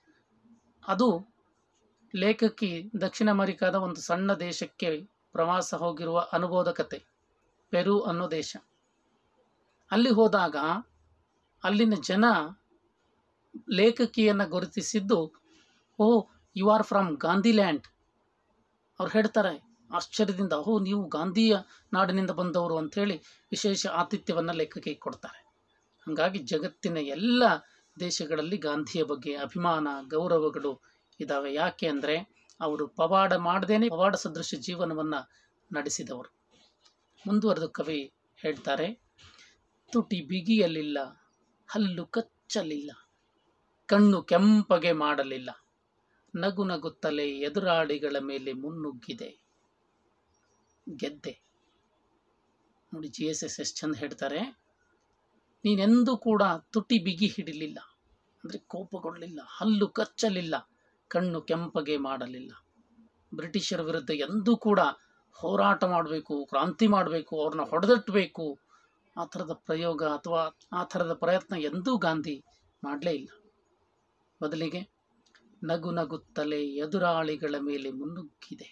ಅದು ಲೇಖಕಿ ದಕ್ಷಿಣ ಅಮೆರಿಕಾದ ಒಂದು ಸಣ್ಣ ದೇಶಕ್ಕೆ ಪ್ರವಾಸ ಹೋಗಿರುವ ಅನುಭವದ ಕತೆ. ಪೆರು ಅನ್ನೋ ದೇಶ. ಅಲ್ಲಿ ಹೋದಾಗ ಅಲ್ಲಿನ ಜನ ಲೇಖಕಿಯನ್ನು ಗುರುತಿಸಿದ್ದು, oh you are from Gandhiland. ಅವ್ರು ಹೇಳ್ತಾರೆ ಆಶ್ಚರ್ಯದಿಂದ, ಓ ನೀವು ಗಾಂಧಿಯ ನಾಡಿನಿಂದ ಬಂದವರು ಅಂಥೇಳಿ ವಿಶೇಷ ಆತಿಥ್ಯವನ್ನು ಲೇಖಕಿಗೆ ಕೊಡ್ತಾರೆ. ಹಾಗಾಗಿ ಜಗತ್ತಿನ ಎಲ್ಲ ದೇಶಗಳಲ್ಲಿ ಗಾಂಧಿಯ ಬಗ್ಗೆ ಅಭಿಮಾನ, ಗೌರವಗಳು ಇದ್ದಾವೆ. ಯಾಕೆ ಅಂದರೆ ಅವರು ಪವಾಡ ಮಾಡದೇನೆ ಪವಾಡ ಸದೃಶ ಜೀವನವನ್ನು ನಡೆಸಿದವರು. ಮುಂದುವರೆದು ಕವಿ ಹೇಳ್ತಾರೆ, ತುಟಿ ಬಿಗಿಯಲಿಲ್ಲ, ಹಲ್ಲು ಕಚ್ಚಲಿಲ್ಲ, ಕಣ್ಣು ಕೆಂಪಗೆ ಮಾಡಲಿಲ್ಲ, ನಗು ನಗುತ್ತಲೇ ಎದುರಾಳಿಗಳ ಮೇಲೆ ಮುನ್ನುಗ್ಗಿದೆ, ಗೆದ್ದೆ. ನೋಡಿ, ಜಿ ಎಸ್ ಎಸ್ ಎಷ್ಟು ಚಂದ ಹೇಳ್ತಾರೆ, ನೀನೆಂದೂ ಕೂಡ ತುಟಿ ಬಿಗಿ ಹಿಡಿಲಿಲ್ಲ ಅಂದರೆ ಕೋಪಗೊಳ್ಳಲಿಲ್ಲ, ಹಲ್ಲು ಕಚ್ಚಲಿಲ್ಲ, ಕಣ್ಣು ಕೆಂಪಗೆ ಮಾಡಲಿಲ್ಲ. ಬ್ರಿಟಿಷರ ವಿರುದ್ಧ ಎಂದೂ ಕೂಡ ಹೋರಾಟ ಮಾಡಬೇಕು, ಕ್ರಾಂತಿ ಮಾಡಬೇಕು, ಅವ್ರನ್ನ ಹೊಡೆದಟ್ಟಬೇಕು, ಆ ಥರದ ಪ್ರಯೋಗ ಅಥವಾ ಆ ಥರದ ಪ್ರಯತ್ನ ಎಂದೂ ಗಾಂಧಿ ಮಾಡಲೇ ಇಲ್ಲ. ಬದಲಿಗೆ ನಗು ನಗುತ್ತಲೇ ಎದುರಾಳಿಗಳ ಮೇಲೆ ಮುನ್ನುಗ್ಗಿದೆ,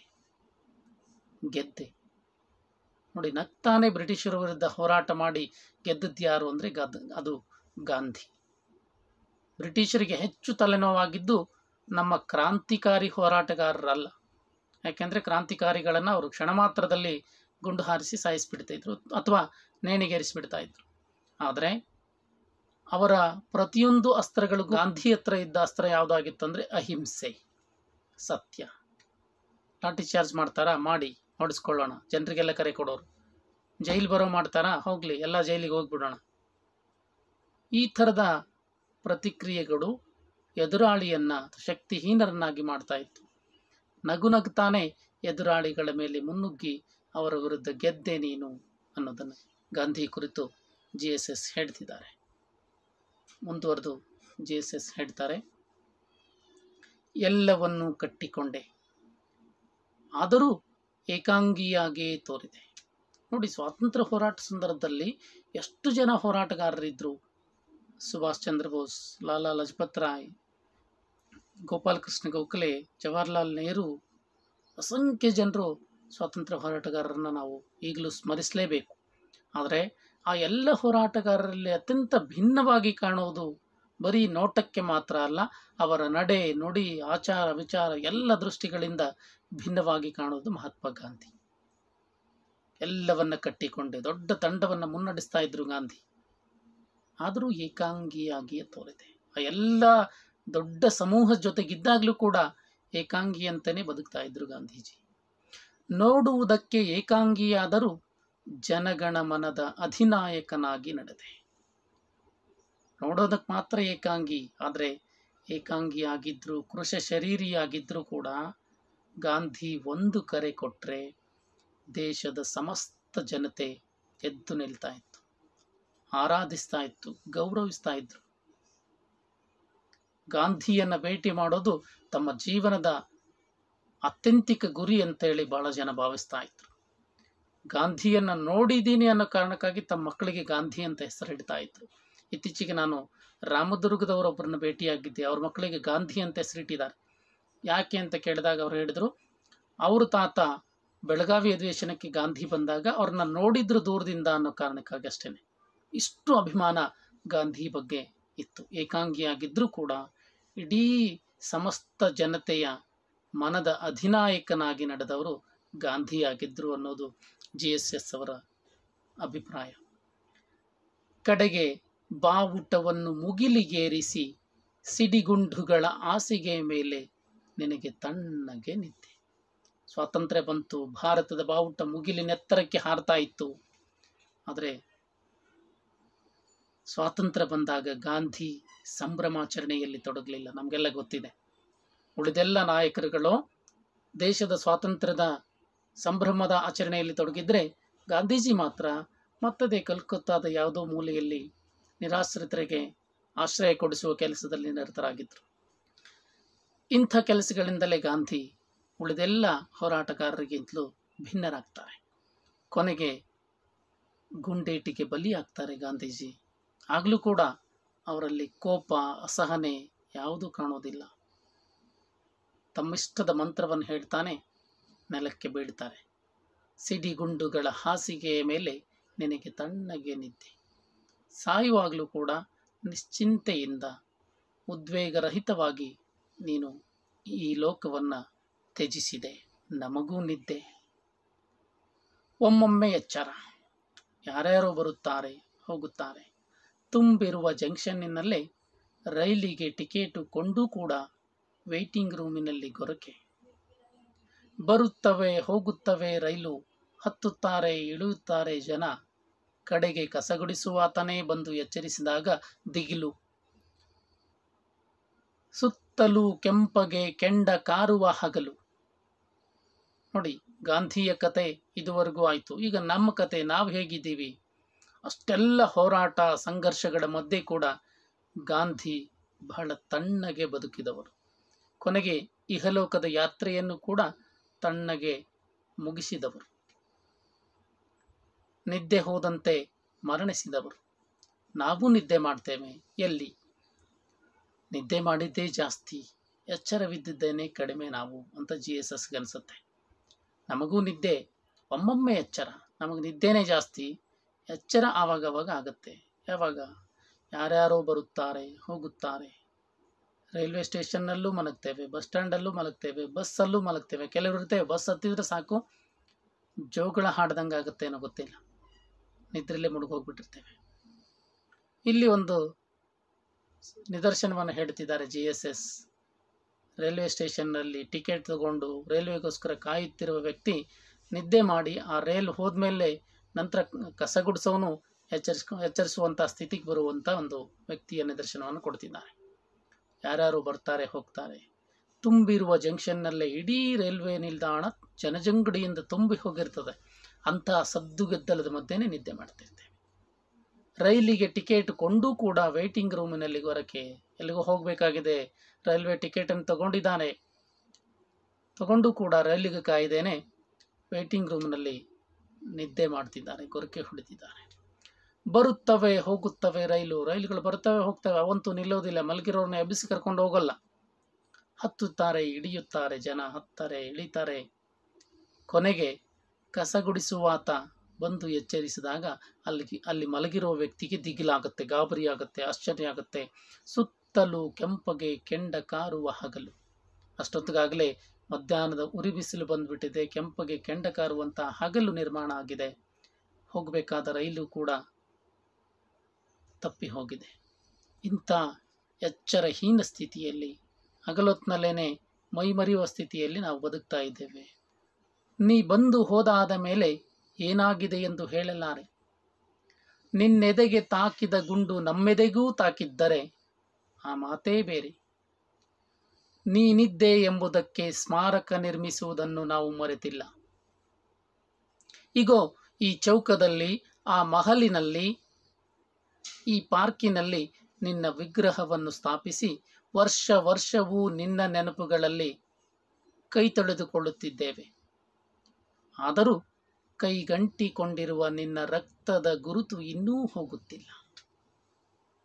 ಗೆದ್ದೆ. ನೋಡಿ, ನಗ್ತಾನೆ ಬ್ರಿಟಿಷರ ವಿರುದ್ಧ ಹೋರಾಟ ಮಾಡಿ ಗೆದ್ದದ್ದು ಯಾರು ಅಂದರೆ ಗದ್ ಅದು ಗಾಂಧಿ. ಬ್ರಿಟಿಷರಿಗೆ ಹೆಚ್ಚು ತಲೆನೋವಾಗಿದ್ದು ನಮ್ಮ ಕ್ರಾಂತಿಕಾರಿ ಹೋರಾಟಗಾರರಲ್ಲ. ಯಾಕೆಂದರೆ ಕ್ರಾಂತಿಕಾರಿಗಳನ್ನು ಅವರು ಕ್ಷಣ ಮಾತ್ರದಲ್ಲಿ ಗುಂಡು ಹಾರಿಸಿ ಸಾಯಿಸಿಬಿಡ್ತಾಯಿದ್ರು ಅಥವಾ ನೇಣಿಗೇರಿಸಿಬಿಡ್ತಾ ಇದ್ರು. ಆದರೆ ಅವರ ಪ್ರತಿಯೊಂದು ಅಸ್ತ್ರಗಳು, ಗಾಂಧಿ ಹತ್ರ ಇದ್ದ ಅಸ್ತ್ರ ಯಾವುದಾಗಿತ್ತಂದರೆ ಅಹಿಂಸೆ, ಸತ್ಯ. ಲಾಠಿ ಚಾರ್ಜ್ ಮಾಡ್ತಾರಾ, ಮಾಡಿ ಹೊಡೆಸ್ಕೊಳ್ಳೋಣ, ಜನರಿಗೆಲ್ಲ ಕರೆ ಕೊಡೋರು. ಜೈಲು ಬರೋ ಮಾಡ್ತಾರಾ, ಹೋಗಲಿ, ಎಲ್ಲ ಜೈಲಿಗೆ ಹೋಗ್ಬಿಡೋಣ. ಈ ಥರದ ಪ್ರತಿಕ್ರಿಯೆಗಳು ಎದುರಾಳಿಯನ್ನು ಶಕ್ತಿಹೀನರನ್ನಾಗಿ ಮಾಡ್ತಾ ಇತ್ತು. ನಗು ನಗ್ತಾನೆ ಎದುರಾಳಿಗಳ ಮೇಲೆ ಮುನ್ನುಗ್ಗಿ ಅವರ ವಿರುದ್ಧ ಗೆದ್ದೆ ನೀನು ಅನ್ನೋದನ್ನು ಗಾಂಧಿ ಕುರಿತು ಜಿ ಎಸ್ ಎಸ್ ಹೇಳ್ತಿದ್ದಾರೆ. ಮುಂದುವರೆದು ಜಿ ಎಸ್ ಎಸ್ ಹೇಳ್ತಾರೆ, ಎಲ್ಲವನ್ನೂ ಕಟ್ಟಿಕೊಂಡೆ, ಆದರೂ ಏಕಾಂಗಿಯಾಗಿಯೇ ತೋರಿದೆ. ನೋಡಿ, ಸ್ವಾತಂತ್ರ್ಯ ಹೋರಾಟ ಸಂದರ್ಭದಲ್ಲಿ ಎಷ್ಟು ಜನ ಹೋರಾಟಗಾರರಿದ್ದರು. ಸುಭಾಷ್ ಚಂದ್ರ ಬೋಸ್, ಲಾಲಾ ಲಜಪತ್ ರಾಯ್, ಗೋಪಾಲ್ ಕೃಷ್ಣ ಗೋಖಲೆ, ಜವಾಹರ್ಲಾಲ್ ನೆಹರು, ಅಸಂಖ್ಯ ಜನರು ಸ್ವಾತಂತ್ರ್ಯ ಹೋರಾಟಗಾರರನ್ನು ನಾವು ಈಗಲೂ ಸ್ಮರಿಸಲೇಬೇಕು. ಆದರೆ ಆ ಎಲ್ಲ ಹೋರಾಟಗಾರರಲ್ಲಿ ಅತ್ಯಂತ ಭಿನ್ನವಾಗಿ ಕಾಣುವುದು ಬರೀ ನೋಟಕ್ಕೆ ಮಾತ್ರ ಅಲ್ಲ, ಅವರ ನಡೆ, ನುಡಿ, ಆಚಾರ, ವಿಚಾರ ಎಲ್ಲ ದೃಷ್ಟಿಗಳಿಂದ ಭಿನ್ನವಾಗಿ ಕಾಣುವುದು ಮಹಾತ್ಮ ಗಾಂಧಿ. ಎಲ್ಲವನ್ನ ಕಟ್ಟಿಕೊಂಡೆ ದೊಡ್ಡ ತಂಡವನ್ನು ಮುನ್ನಡೆಸ್ತಾ ಇದ್ರು ಗಾಂಧಿ. ಆದರೂ ಏಕಾಂಗಿಯಾಗಿಯೇ ತೋರಿದೆ. ಆ ಎಲ್ಲ ದೊಡ್ಡ ಸಮೂಹದ ಜೊತೆಗಿದ್ದಾಗಲೂ ಕೂಡ ಏಕಾಂಗಿ ಅಂತಲೇ ಬದುಕ್ತಾ ಇದ್ರು ಗಾಂಧೀಜಿ. ನೋಡುವುದಕ್ಕೆ ಏಕಾಂಗಿಯಾದರೂ ಜನಗಣ ಮನದ ಅಧಿನಾಯಕನಾಗಿ ನಡೆದೆ. ನೋಡೋದಕ್ಕೆ ಮಾತ್ರ ಏಕಾಂಗಿ, ಆದರೆ ಏಕಾಂಗಿಯಾಗಿದ್ದರೂ, ಕೃಶ ಶರೀರಿಯಾಗಿದ್ದರೂ ಕೂಡ ಗಾಂಧಿ ಒಂದು ಕರೆ ಕೊಟ್ಟರೆ ದೇಶದ ಸಮಸ್ತ ಜನತೆ ಎದ್ದು ನಿಲ್ತಾ ಇತ್ತು, ಆರಾಧಿಸ್ತಾ ಇತ್ತು, ಗೌರವಿಸ್ತಾ ಇದ್ರು. ಗಾಂಧಿಯನ್ನು ಭೇಟಿ ಮಾಡೋದು ತಮ್ಮ ಜೀವನದ ಅತ್ಯಂತಿಕ ಗುರಿ ಅಂತೇಳಿ ಭಾಳ ಜನ ಭಾವಿಸ್ತಾ ಇದ್ರು. ಗಾಂಧಿಯನ್ನು ನೋಡಿದ್ದೀನಿ ಅನ್ನೋ ಕಾರಣಕ್ಕಾಗಿ ತಮ್ಮ ಮಕ್ಕಳಿಗೆ ಗಾಂಧಿ ಅಂತ ಹೆಸರಿಡ್ತಾ ಇದ್ರು. ಇತ್ತೀಚೆಗೆ ನಾನು ರಾಮದುರ್ಗದವರೊಬ್ಬರನ್ನು ಭೇಟಿಯಾಗಿದ್ದೆ. ಅವ್ರ ಮಕ್ಕಳಿಗೆ ಗಾಂಧಿ ಅಂತ ಹೆಸರಿಟ್ಟಿದ್ದಾರೆ. ಯಾಕೆ ಅಂತ ಕೇಳಿದಾಗ ಅವ್ರು ಹೇಳಿದರು, ಅವ್ರ ತಾತ ಬೆಳಗಾವಿ ಅಧಿವೇಶನಕ್ಕೆ ಗಾಂಧಿ ಬಂದಾಗ ಅವ್ರನ್ನ ನೋಡಿದ್ರು ದೂರದಿಂದ ಅನ್ನೋ ಕಾರಣಕ್ಕಾಗಿ ಅಷ್ಟೇ. ಇಷ್ಟು ಅಭಿಮಾನ ಗಾಂಧಿ ಬಗ್ಗೆ ಇತ್ತು. ಏಕಾಂಗಿಯಾಗಿದ್ದರೂ ಕೂಡ ಇಡೀ ಸಮಸ್ತ ಜನತೆಯ ಮನದ ಅಧಿನಾಯಕನಾಗಿ ನಡೆದವರು ಗಾಂಧಿಯಾಗಿದ್ದರು ಅನ್ನೋದು ಜಿ ಎಸ್ ಎಸ್ ಅವರ ಅಭಿಪ್ರಾಯ. ಕಡೆಗೆ ಬಾವುಟವನ್ನು ಮುಗಿಲಿಗೇರಿಸಿ ಸಿಡಿಗುಂಡುಗಳ ಹಾಸಿಗೆ ಮೇಲೆ ನಿನಗೆ ತಣ್ಣಗೆ ನಿದ್ದೆ. ಸ್ವಾತಂತ್ರ್ಯ ಬಂತು, ಭಾರತದ ಬಾವುಟ ಮುಗಿಲಿನೆತ್ತರಕ್ಕೆ ಹಾರ್ತಾ ಇತ್ತು. ಆದರೆ ಸ್ವಾತಂತ್ರ್ಯ ಬಂದಾಗ ಗಾಂಧಿ ಸಂಭ್ರಮಾಚರಣೆಯಲ್ಲಿ ತೊಡಗಲಿಲ್ಲ. ನಮಗೆಲ್ಲ ಗೊತ್ತಿದೆ. ಉಳಿದೆಲ್ಲ ನಾಯಕರುಗಳು ದೇಶದ ಸ್ವಾತಂತ್ರ್ಯದ ಸಂಭ್ರಮದ ಆಚರಣೆಯಲ್ಲಿ ತೊಡಗಿದ್ರೆ ಗಾಂಧೀಜಿ ಮಾತ್ರ ಮತ್ತದೇ ಕಲ್ಕತ್ತಾದ ಯಾವುದೋ ಮೂಲೆಯಲ್ಲಿ ನಿರಾಶ್ರಿತರಿಗೆ ಆಶ್ರಯ ಕೊಡಿಸುವ ಕೆಲಸದಲ್ಲಿ ನಿರತರಾಗಿದ್ದರು. ಇಂಥ ಕೆಲಸಗಳಿಂದಲೇ ಗಾಂಧಿ ಉಳಿದೆಲ್ಲ ಹೋರಾಟಗಾರರಿಗಿಂತಲೂ ಭಿನ್ನರಾಗ್ತಾರೆ. ಕೊನೆಗೆ ಗುಂಡೇಟಿಗೆ ಬಲಿಯಾಗ್ತಾರೆ ಗಾಂಧೀಜಿ. ಆಗಲೂ ಕೂಡ ಅವರಲ್ಲಿ ಕೋಪ, ಅಸಹನೆ ಯಾವುದೂ ಕಾಣೋದಿಲ್ಲ. ತಮ್ಮಿಷ್ಟದ ಮಂತ್ರವನ್ನು ಹೇಳ್ತಾನೆ ನೆಲಕ್ಕೆ ಬೀಳ್ತಾರೆ. ಸಿಡಿಗುಂಡುಗಳ ಹಾಸಿಗೆಯ ಮೇಲೆ ನಿನಗೆ ತಣ್ಣಗೆ ನಿದ್ದೆ. ಸಾಯುವಾಗಲೂ ಕೂಡ ನಿಶ್ಚಿಂತೆಯಿಂದ ಉದ್ವೇಗರಹಿತವಾಗಿ ನೀನು ಈ ಲೋಕವನ್ನು ತ್ಯಜಿಸಿದೆ, ನಮಗೂ ನಿದ್ದೆ. ಒಮ್ಮೊಮ್ಮೆ ಎಚ್ಚರ. ಯಾರ್ಯಾರೋ ಬರುತ್ತಾರೆ, ಹೋಗುತ್ತಾರೆ. ತುಂಬಿರುವ ಜಂಕ್ಷನ್ನಿನಲ್ಲೇ ರೈಲಿಗೆ ಟಿಕೆಟು ಕೊಂಡೂ ಕೂಡ ವೇಟಿಂಗ್ ರೂಮಿನಲ್ಲಿ ಗೊರಕೆ. ಬರುತ್ತವೆ ಹೋಗುತ್ತವೆ ರೈಲು, ಹತ್ತುತ್ತಾರೆ ಇಳಿಯುತ್ತಾರೆ ಜನ. ಕಡೆಗೆ ಕಸಗುಡಿಸುವಾತನೇ ಬಂದು ಎಚ್ಚರಿಸಿದಾಗ ದಿಗಿಲು. ಸುತ್ತಲೂ ಕೆಂಪಗೆ ಕೆಂಡ ಕಾರುವ ಹಗಲು. ನೋಡಿ, ಗಾಂಧಿಯ ಕತೆ ಇದುವರೆಗೂ ಆಯಿತು. ಈಗ ನಮ್ಮ ಕತೆ, ನಾವು ಹೇಗಿದ್ದೀವಿ? ಅಷ್ಟೆಲ್ಲ ಹೋರಾಟ ಸಂಘರ್ಷಗಳ ಮಧ್ಯೆ ಕೂಡ ಗಾಂಧಿ ಬಹಳ ತಣ್ಣಗೆ ಬದುಕಿದವರು. ಕೊನೆಗೆ ಇಹಲೋಕದ ಯಾತ್ರೆಯನ್ನು ಕೂಡ ತಣ್ಣಗೆ ಮುಗಿಸಿದವರು. ನಿದ್ದೆ ಹೋದಂತೆ ಮರಣಿಸಿದವರು. ನಾವು ನಿದ್ದೆ ಮಾಡ್ತೇವೆ. ಎಲ್ಲಿ? ನಿದ್ದೆ ಮಾಡಿದ್ದೇ ಜಾಸ್ತಿ, ಎಚ್ಚರವಿದ್ದಿದ್ದೇನೆ ಕಡಿಮೆ ನಾವು ಅಂತ ಜಿ ಎಸ್ ಎಸ್ಗೆ ಅನಿಸುತ್ತೆ. ನಮಗೂ ನಿದ್ದೆ ಒಮ್ಮೊಮ್ಮೆ ಎಚ್ಚರ. ನಮಗೆ ನಿದ್ದೆನೇ ಜಾಸ್ತಿ, ಎಚ್ಚರ ಆವಾಗವಾಗ ಆಗುತ್ತೆ. ಯಾವಾಗ? ಯಾರ್ಯಾರೋ ಬರುತ್ತಾರೆ ಹೋಗುತ್ತಾರೆ. ರೈಲ್ವೆ ಸ್ಟೇಷನ್ನಲ್ಲೂ ಮಲಗ್ತೇವೆ, ಬಸ್ ಸ್ಟ್ಯಾಂಡಲ್ಲೂ ಮಲಗ್ತೇವೆ, ಬಸ್ಸಲ್ಲೂ ಮಲಗ್ತೇವೆ. ಕೆಲವರು ಇರ್ತೇವೆ ಬಸ್ ಹತ್ತಿದ್ರೆ ಸಾಕು ಜೋಗಳ ಹಾಡ್ದಂಗೆ ಆಗುತ್ತೆ ಏನೋ ಗೊತ್ತಿಲ್ಲ, ನಿದ್ರೆಲ್ಲೇ ಮುಳುಗೋಗ್ಬಿಟ್ಟಿರ್ತೇವೆ. ಇಲ್ಲಿ ಒಂದು ನಿದರ್ಶನವನ್ನು ಹೇಳ್ತಿದ್ದಾರೆ ಜಿ ಎಸ್ ಎಸ್. ರೈಲ್ವೆ ಸ್ಟೇಷನ್ನಲ್ಲಿ ಟಿಕೆಟ್ ತಗೊಂಡು ರೈಲ್ವೆಗೋಸ್ಕರ ಕಾಯುತ್ತಿರುವ ವ್ಯಕ್ತಿ ನಿದ್ದೆ ಮಾಡಿ ಆ ರೈಲ್ ಹೋದ್ಮೇಲೆ ನಂತರ ಕಸಗುಡಿಸೋನು ಎಚ್ಚರಿಸ್ಕೊ ಎಚ್ಚರಿಸುವಂಥ ಸ್ಥಿತಿಗೆ ಬರುವಂಥ ಒಂದು ವ್ಯಕ್ತಿಯ ನಿದರ್ಶನವನ್ನು ಕೊಡ್ತಿದ್ದಾರೆ. ಯಾರ್ಯಾರು ಬರ್ತಾರೆ ಹೋಗ್ತಾರೆ. ತುಂಬಿರುವ ಜಂಕ್ಷನ್ನಲ್ಲೇ ಇಡೀ ರೈಲ್ವೆ ನಿಲ್ದಾಣ ಜನಜಂಗುಳಿಯಿಂದ ತುಂಬಿ ಹೋಗಿರ್ತದೆ. ಅಂತಹ ಸದ್ದುಗದ್ದಲದ ಮಧ್ಯೆನೇ ನಿದ್ದೆ ಮಾಡ್ತಿರ್ತೇವೆ. ರೈಲಿಗೆ ಟಿಕೆಟ್ ಕೊಂಡೂ ಕೂಡ ವೇಟಿಂಗ್ ರೂಮಿನಲ್ಲಿ ಹೊರಕ್ಕೆ ಎಲ್ಲಿಗೂ ಹೋಗಬೇಕಾಗಿದೆ, ರೈಲ್ವೆ ಟಿಕೆಟನ್ನು ತಗೊಂಡಿದ್ದಾನೆ, ತಗೊಂಡು ಕೂಡ ರೈಲಿಗೆ ಕಾಯ್ದೇನೆ ವೇಟಿಂಗ್ ರೂಮ್ನಲ್ಲಿ ನಿದ್ದೆ ಮಾಡ್ತಿದ್ದಾರೆ, ಗೊರಕೆ ಹೊಡಿತಿದ್ದಾರೆ. ಬರುತ್ತವೆ ಹೋಗುತ್ತವೆ ರೈಲು, ರೈಲುಗಳು ಬರುತ್ತವೆ ಹೋಗ್ತವೆ, ಅವಂತೂ ನಿಲ್ಲೋದಿಲ್ಲ. ಮಲಗಿರೋರನ್ನ ಎಬ್ಬಿಸಿ ಕರ್ಕೊಂಡು ಹೋಗಲ್ಲ. ಹತ್ತುತ್ತಾರೆ ಇಳಿಯುತ್ತಾರೆ ಜನ, ಹತ್ತಾರೆ ಇಳಿತಾರೆ. ಕೊನೆಗೆ ಕಸಗುಡಿಸುವಾತ ಬಂದು ಎಚ್ಚರಿಸಿದಾಗ ಅಲ್ಲಿ ಅಲ್ಲಿ ಮಲಗಿರೋ ವ್ಯಕ್ತಿಗೆ ದಿಗಿಲಾಗುತ್ತೆ, ಗಾಬರಿ ಆಗುತ್ತೆ, ಆಶ್ಚರ್ಯ ಆಗುತ್ತೆ. ಸುತ್ತಲೂ ಕೆಂಪಗೆ ಕೆಂಡ ಕಾರುವ ಹಗಲು. ಅಷ್ಟೊತ್ತಿಗಾಗಲೇ ಮಧ್ಯಾಹ್ನದ ಉರಿ ಬಿಸಿಲು ಬಂದುಬಿಟ್ಟಿದೆ. ಕೆಂಪಗೆ ಕೆಂಡ ಕಾರುವಂಥ ಹಗಲು ನಿರ್ಮಾಣ ಆಗಿದೆ. ಹೋಗಬೇಕಾದ ರೈಲು ಕೂಡ ತಪ್ಪಿ ಹೋಗಿದೆ. ಇಂಥ ಎಚ್ಚರಹೀನ ಸ್ಥಿತಿಯಲ್ಲಿ, ಹಗಲೊತ್ತಿನಲ್ಲೇನೆ ಮೈಮರೆಯುವ ಸ್ಥಿತಿಯಲ್ಲಿ ನಾವು ಬದುಕ್ತಾ ಇದ್ದೇವೆ. ನೀ ಬಂದು ಹೋದಾದ ಮೇಲೆ ಏನಾಗಿದೆ ಎಂದು ಹೇಳಲಾರೆ. ನಿನ್ನೆದೆಗೆ ತಾಕಿದ ಗುಂಡು ನಮ್ಮೆದೆಗೂ ತಾಕಿದ್ದರೆ ಆ ಮಾತೇ ಬೇರೆ. ನೀನಿದ್ದೆ ಎಂಬುದಕ್ಕೆ ಸ್ಮಾರಕ ನಿರ್ಮಿಸುವುದನ್ನು ನಾವು ಮರೆತಿಲ್ಲ. ಈಗೋ ಈ ಚೌಕದಲ್ಲಿ, ಆ ಮಹಲಿನಲ್ಲಿ, ಈ ಪಾರ್ಕಿನಲ್ಲಿ ನಿನ್ನ ವಿಗ್ರಹವನ್ನು ಸ್ಥಾಪಿಸಿ ವರ್ಷ ವರ್ಷವೂ ನಿನ್ನ ನೆನಪುಗಳಲ್ಲಿ ಕೈ ತೊಳೆದುಕೊಳ್ಳುತ್ತಿದ್ದೇವೆ. ಆದರೂ ಕೈಗಂಟಿಕೊಂಡಿರುವ ನಿನ್ನ ರಕ್ತದ ಗುರುತು ಇನ್ನೂ ಹೋಗುತ್ತಿಲ್ಲ.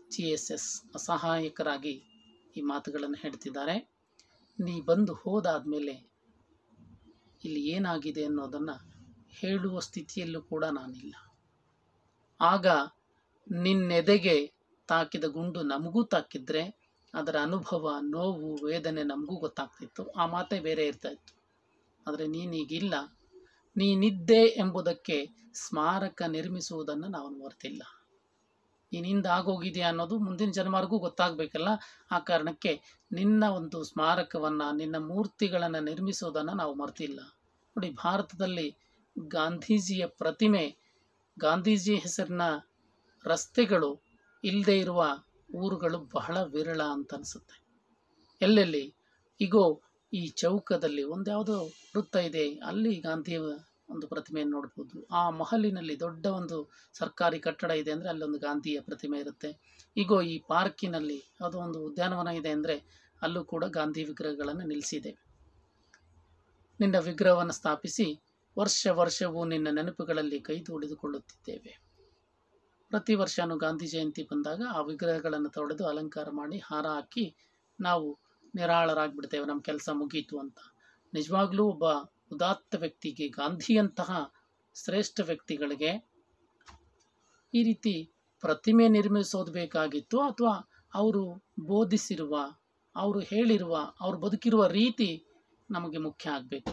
ಜಿ ಎಸ್ ಎಸ್ ಅಸಹಾಯಕರಾಗಿ ಈ ಮಾತುಗಳನ್ನು ಹೇಳ್ತಿದ್ದಾರೆ. ನೀ ಬಂದು ಹೋದಾದಮೇಲೆ ಇಲ್ಲಿ ಏನಾಗಿದೆ ಅನ್ನೋದನ್ನು ಹೇಳುವ ಸ್ಥಿತಿಯಲ್ಲೂ ಕೂಡ ನಾನಿಲ್ಲ. ಆಗ ನಿನ್ನೆದೆಗೆ ತಾಕಿದ ಗುಂಡು ನಮಗೂ ತಾಕಿದ್ರೆ ಅದರ ಅನುಭವ, ನೋವು, ವೇದನೆ ನಮಗೂ ಗೊತ್ತಾಗ್ತಿತ್ತು. ಆ ಮಾತೇ ಬೇರೆ ಇರ್ತಾ ಇತ್ತು. ಆದರೆ ನೀನೀಗಿಲ್ಲ. ನೀನಿದ್ದೆ ಎಂಬುದಕ್ಕೆ ಸ್ಮಾರಕ ನಿರ್ಮಿಸುವುದನ್ನು ನಾವು ಮರೆತಿಲ್ಲ. ನೀನಿಂದ ಆಗೋಗಿದೆಯಾ ಅನ್ನೋದು ಮುಂದಿನ ಜನ್ಮರಿಗೂ ಗೊತ್ತಾಗಬೇಕಲ್ಲ. ಆ ಕಾರಣಕ್ಕೆ ನಿನ್ನ ಒಂದು ಸ್ಮಾರಕವನ್ನು, ನಿನ್ನ ಮೂರ್ತಿಗಳನ್ನು ನಿರ್ಮಿಸೋದನ್ನು ನಾವು ಮರೆತಿಲ್ಲ. ನೋಡಿ, ಭಾರತದಲ್ಲಿ ಗಾಂಧೀಜಿಯ ಪ್ರತಿಮೆ, ಗಾಂಧೀಜಿ ಹೆಸರಿನ ರಸ್ತೆಗಳು ಇಲ್ಲದೆ ಇರುವ ಊರುಗಳು ಬಹಳ ವಿರಳ ಅಂತ ಅನಿಸುತ್ತೆ. ಎಲ್ಲೆಲ್ಲಿ ಈಗೋ ಈ ಚೌಕದಲ್ಲಿ ಒಂದು ಯಾವುದೋ ವೃತ್ತ ಇದೆ, ಅಲ್ಲಿ ಗಾಂಧಿಯ ಒಂದು ಪ್ರತಿಮೆಯನ್ನು ನೋಡ್ಬೋದು. ಆ ಮಹಲಿನಲ್ಲಿ ದೊಡ್ಡ ಒಂದು ಸರ್ಕಾರಿ ಕಟ್ಟಡ ಇದೆ ಅಂದರೆ ಅಲ್ಲೊಂದು ಗಾಂಧಿಯ ಪ್ರತಿಮೆ ಇರುತ್ತೆ. ಈಗೋ ಈ ಪಾರ್ಕಿನಲ್ಲಿ ಯಾವುದೋ ಒಂದು ಉದ್ಯಾನವನ ಇದೆ ಅಂದರೆ ಅಲ್ಲೂ ಕೂಡ ಗಾಂಧಿ ವಿಗ್ರಹಗಳನ್ನು ನಿಲ್ಲಿಸಿದೆ. ನಿನ್ನ ವಿಗ್ರಹವನ್ನು ಸ್ಥಾಪಿಸಿ ವರ್ಷ ವರ್ಷವೂ ನಿನ್ನ ನೆನಪುಗಳಲ್ಲಿ ಕೈ ತುಳಿದುಕೊಳ್ಳುತ್ತಿದ್ದೇವೆ. ಪ್ರತಿ ವರ್ಷವೂ ಗಾಂಧಿ ಜಯಂತಿ ಬಂದಾಗ ಆ ವಿಗ್ರಹಗಳನ್ನು ತೊಳೆದು ಅಲಂಕಾರ ಮಾಡಿ ಹಾರ ಹಾಕಿ ನಾವು ನಿರಾಳರಾಗಿಬಿಡ್ತೇವೆ, ನಮ್ಮ ಕೆಲಸ ಮುಗೀತು ಅಂತ. ನಿಜವಾಗ್ಲೂ ಒಬ್ಬ ಉದಾತ್ತ ವ್ಯಕ್ತಿಗೆ, ಗಾಂಧಿಯಂತಹ ಶ್ರೇಷ್ಠ ವ್ಯಕ್ತಿಗಳಿಗೆ ಈ ರೀತಿ ಪ್ರತಿಮೆ ನಿರ್ಮಿಸೋದು ಬೇಕಾಗಿತ್ತು, ಅಥವಾ ಅವರು ಬೋಧಿಸಿರುವ, ಅವರು ಹೇಳಿರುವ, ಅವರು ಬದುಕಿರುವ ರೀತಿ ನಮಗೆ ಮುಖ್ಯ ಆಗಬೇಕು.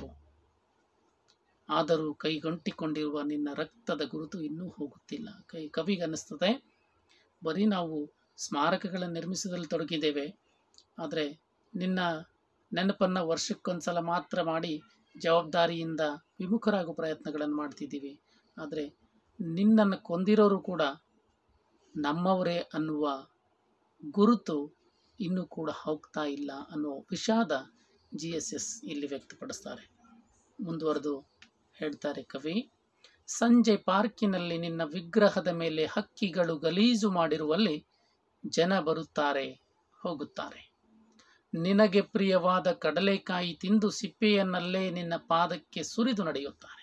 ಆದರೂ ಕೈಗಂಟಿಕೊಂಡಿರುವ ನಿನ್ನ ರಕ್ತದ ಗುರುತು ಇನ್ನೂ ಹೋಗುತ್ತಿಲ್ಲ. ಕೈ ಕವಿಗೆ ಅನ್ನಿಸ್ತದೆ, ಬರೀ ನಾವು ಸ್ಮಾರಕಗಳನ್ನು ನಿರ್ಮಿಸೋದ್ರಲ್ಲಿ ತೊಡಗಿದ್ದೇವೆ, ಆದರೆ ನಿನ್ನ ನೆನಪನ್ನು ವರ್ಷಕ್ಕೊಂದ್ಸಲ ಮಾತ್ರ ಮಾಡಿ ಜವಾಬ್ದಾರಿಯಿಂದ ವಿಮುಖರಾಗೋ ಪ್ರಯತ್ನಗಳನ್ನು ಮಾಡ್ತಿದ್ದೀವಿ. ಆದರೆ ನಿನ್ನನ್ನು ಕೊಂದಿರೋರು ಕೂಡ ನಮ್ಮವರೇ ಅನ್ನುವ ಗುರುತು ಇನ್ನೂ ಕೂಡ ಹೋಗ್ತಾ ಇಲ್ಲ ಅನ್ನೋ ವಿಷಾದ ಜಿ ಎಸ್ ಎಸ್ ಇಲ್ಲಿ ವ್ಯಕ್ತಪಡಿಸ್ತಾರೆ. ಮುಂದುವರೆದು ಹೇಳ್ತಾರೆ ಕವಿ, ಸಂಜೆ ಪಾರ್ಕಿನಲ್ಲಿ ನಿನ್ನ ವಿಗ್ರಹದ ಮೇಲೆ ಹಕ್ಕಿಗಳು ಗಲೀಜು ಮಾಡಿರುವಲ್ಲಿ ಜನ ಬರುತ್ತಾರೆ, ಹೋಗುತ್ತಾರೆ. ನಿನಗೆ ಪ್ರಿಯವಾದ ಕಡಲೆಕಾಯಿ ತಿಂದು ಸಿಪ್ಪೆಯನ್ನಲ್ಲೇ ನಿನ್ನ ಪಾದಕ್ಕೆ ಸುರಿದು ನಡೆಯುತ್ತಾರೆ.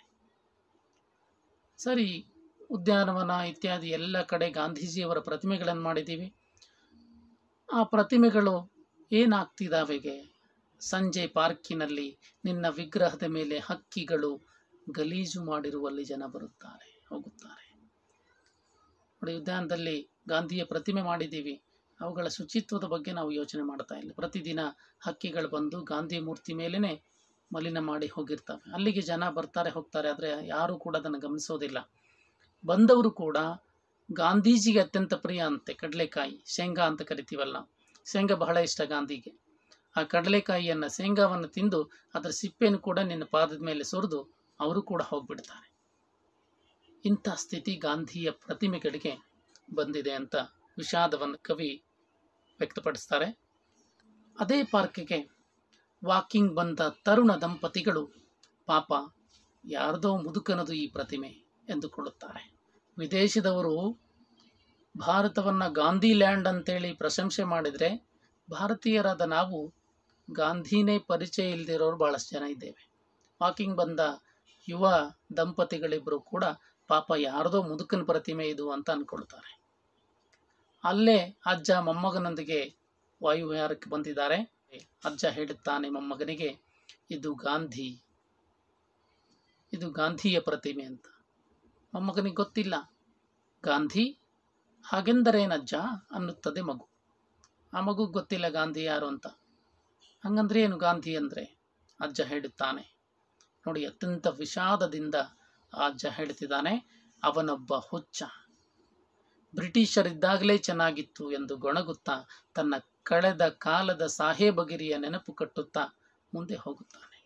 ಸರಿ, ಉದ್ಯಾನವನ ಇತ್ಯಾದಿ ಎಲ್ಲ ಕಡೆ ಗಾಂಧೀಜಿಯವರ ಪ್ರತಿಮೆಗಳನ್ನು ಮಾಡಿದ್ದೀವಿ. ಆ ಪ್ರತಿಮೆಗಳು ಏನಾಗ್ತಿದ್ದಾವೆಗೆ? ಸಂಜೆ ಪಾರ್ಕಿನಲ್ಲಿ ನಿನ್ನ ವಿಗ್ರಹದ ಮೇಲೆ ಹಕ್ಕಿಗಳು ಗಲೀಜು ಮಾಡಿರುವಲ್ಲಿ ಜನ ಬರುತ್ತಾರೆ, ಹೋಗುತ್ತಾರೆ. ನೋಡಿ, ಉದ್ಯಾನದಲ್ಲಿ ಗಾಂಧಿಯ ಪ್ರತಿಮೆ ಮಾಡಿದ್ದೀವಿ, ಅವುಗಳ ಶುಚಿತ್ವದ ಬಗ್ಗೆ ನಾವು ಯೋಚನೆ ಮಾಡ್ತಾ ಇಲ್ಲ. ಪ್ರತಿದಿನ ಹಕ್ಕಿಗಳು ಬಂದು ಗಾಂಧಿ ಮೂರ್ತಿ ಮೇಲೇ ಮಲಿನ ಮಾಡಿ ಹೋಗಿರ್ತವೆ. ಅಲ್ಲಿಗೆ ಜನ ಬರ್ತಾರೆ, ಹೋಗ್ತಾರೆ, ಆದರೆ ಯಾರೂ ಕೂಡ ಅದನ್ನು ಗಮನಿಸೋದಿಲ್ಲ. ಬಂದವರು ಕೂಡ ಗಾಂಧೀಜಿಗೆ ಅತ್ಯಂತ ಪ್ರಿಯ ಅಂತೆ ಕಡಲೆಕಾಯಿ, ಶೇಂಗಾ ಅಂತ ಕರಿತೀವಲ್ಲ, ಶೇಂಗಾ ಬಹಳ ಇಷ್ಟ ಗಾಂಧಿಗೆ. ಆ ಕಡಲೆಕಾಯಿಯನ್ನು, ಶೇಂಗಾವನ್ನು ತಿಂದು ಅದರ ಸಿಪ್ಪೆಯನ್ನು ಕೂಡ ನಿನ್ನ ಪಾದದ ಮೇಲೆ ಸುರಿದು ಅವರು ಕೂಡ ಹೋಗ್ಬಿಡ್ತಾರೆ. ಇಂಥ ಸ್ಥಿತಿ ಗಾಂಧಿಯ ಪ್ರತಿಮೆಗಳಿಗೆ ಬಂದಿದೆ ಅಂತ ವಿಷಾದವನ್ನು ಕವಿ ವ್ಯಕ್ತಪಡಿಸ್ತಾರೆ. ಅದೇ ಪಾರ್ಕಿಗೆ ವಾಕಿಂಗ್ ಬಂದ ತರುಣ ದಂಪತಿಗಳು, ಪಾಪ ಯಾರ್ದೋ ಮುದುಕನದು ಈ ಪ್ರತಿಮೆ ಎಂದುಕೊಳ್ಳುತ್ತಾರೆ. ವಿದೇಶದವರು ಭಾರತವನ್ನು ಗಾಂಧಿ ಲ್ಯಾಂಡ್ ಅಂತೇಳಿ ಪ್ರಶಂಸೆ ಮಾಡಿದರೆ, ಭಾರತೀಯರಾದ ನಾವು ಗಾಂಧಿನೇ ಪರಿಚಯ ಇಲ್ಲದಿರೋರು ಭಾಳಷ್ಟು ಜನ ಇದ್ದೇವೆ. ವಾಕಿಂಗ್ ಬಂದ ಯುವ ದಂಪತಿಗಳಿಬ್ಬರು ಕೂಡ ಪಾಪ ಯಾರ್ದೋ ಮುದುಕನ ಪ್ರತಿಮೆ ಇದು ಅಂತ ಅಂದ್ಕೊಳ್ತಾರೆ. ಅಲ್ಲೇ ಅಜ್ಜ ಮೊಮ್ಮಗನೊಂದಿಗೆ ವಾಯುವಿಹಾರಕ್ಕೆ ಬಂದಿದ್ದಾರೆ. ಅಜ್ಜ ಹೇಳುತ್ತಾನೆ ಮೊಮ್ಮಗನಿಗೆ, ಇದು ಗಾಂಧಿ, ಇದು ಗಾಂಧಿಯ ಪ್ರತಿಮೆ ಅಂತ. ಮೊಮ್ಮಗನಿಗೆ ಗೊತ್ತಿಲ್ಲ. ಗಾಂಧಿ ಹಾಗೆಂದರೇನಜ್ಜ ಅನ್ನುತ್ತದೆ ಮಗು. ಆ ಮಗುಗೆ ಗೊತ್ತಿಲ್ಲ ಗಾಂಧಿ ಯಾರು ಅಂತ. ಹಂಗಂದ್ರೆ ಏನು ಗಾಂಧಿ ಅಂದರೆ? ಅಜ್ಜ ಹೇಳುತ್ತಾನೆ. ನೋಡಿ, ಅತ್ಯಂತ ವಿಷಾದದಿಂದ ಆ ಅಜ್ಜ ಹೇಳ್ತಿದ್ದಾನೆ, ಅವನೊಬ್ಬ ಹುಚ್ಚ. ಬ್ರಿಟಿಷರಿದ್ದಾಗಲೇ ಚೆನ್ನಾಗಿತ್ತು ಎಂದು ಗೊಣಗುತ್ತಾ ತನ್ನ ಕಳೆದ ಕಾಲದ ಸಾಹೇಬಗಿರಿಯ ನೆನಪು ಕಟ್ಟುತ್ತಾ ಮುಂದೆ ಹೋಗುತ್ತಾನೆ.